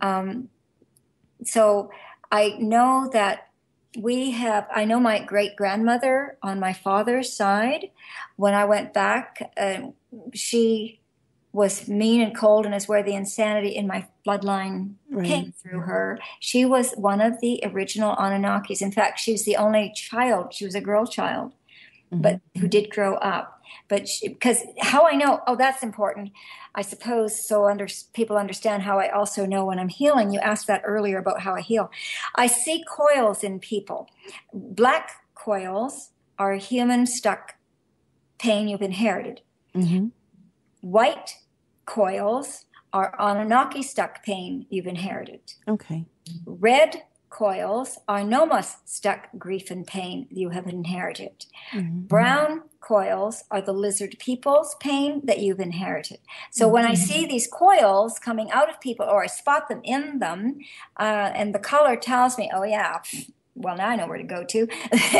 so I know that I know my great-grandmother on my father's side, when I went back, she was mean and cold, and is where the insanity in my bloodline came through her. She was one of the original Anunnakis. In fact, she was the only child. She was a girl child, but who did grow up. But because how I know, that's important, I suppose, so people understand how I also know when I'm healing. You asked that earlier about how I heal. I see coils in people. Black coils are human stuck pain you've inherited. White coils are Anunnaki stuck pain you've inherited. Okay. Red coils are Nomos stuck grief and pain you have inherited. Brown coils are the lizard people's pain that you've inherited. So when I see these coils coming out of people, or I spot them in them, and the color tells me, oh yeah, well, now I know where to go to,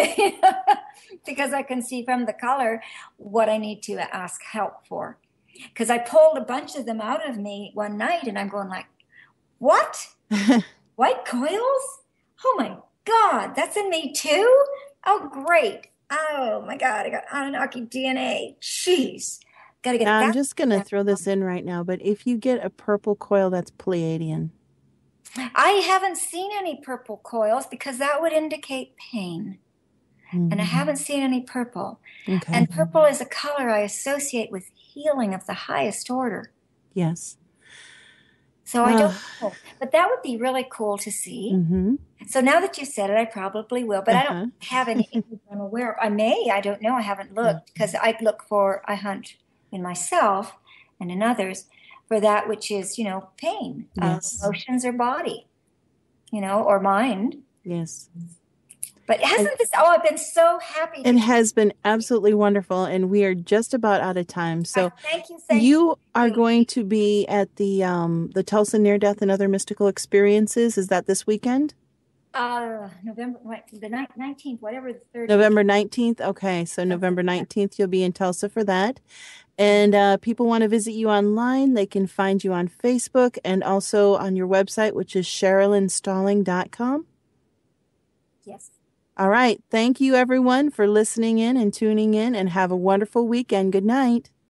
because I can see from the color what I need to ask help for. Because I pulled a bunch of them out of me one night, and I'm going like, what? White coils? Oh my God, that's in me too? Oh, great. Oh my God, I got Anunnaki DNA. Jeez. Gotta get Now, that. I'm just going to throw this in right now, but if you get a purple coil, that's Pleiadian. I haven't seen any purple coils because that would indicate pain. And I haven't seen any purple. Okay. And purple is a color I associate with healing of the highest order. Yes. So I don't know. But that would be really cool to see. So now that you said it, I probably will. But I don't have any images I'm aware of. I may. I don't know. I haven't looked, because I hunt in myself and in others for that which is, pain, emotions or body, or mind. Yes. But hasn't this, I've been so happy. It has been absolutely wonderful, and we are just about out of time. So thank you. You are going to be at the Tulsa Near Death and Other Mystical Experiences. Is that this weekend? November, the 19th, whatever the 30th. November 19th. Okay, so November 19th, you'll be in Tulsa for that. And people want to visit you online. They can find you on Facebook and also on your website, which is SherilynStalling.com. Yes. All right. Thank you, everyone, for listening in and tuning in, and have a wonderful weekend. Good night.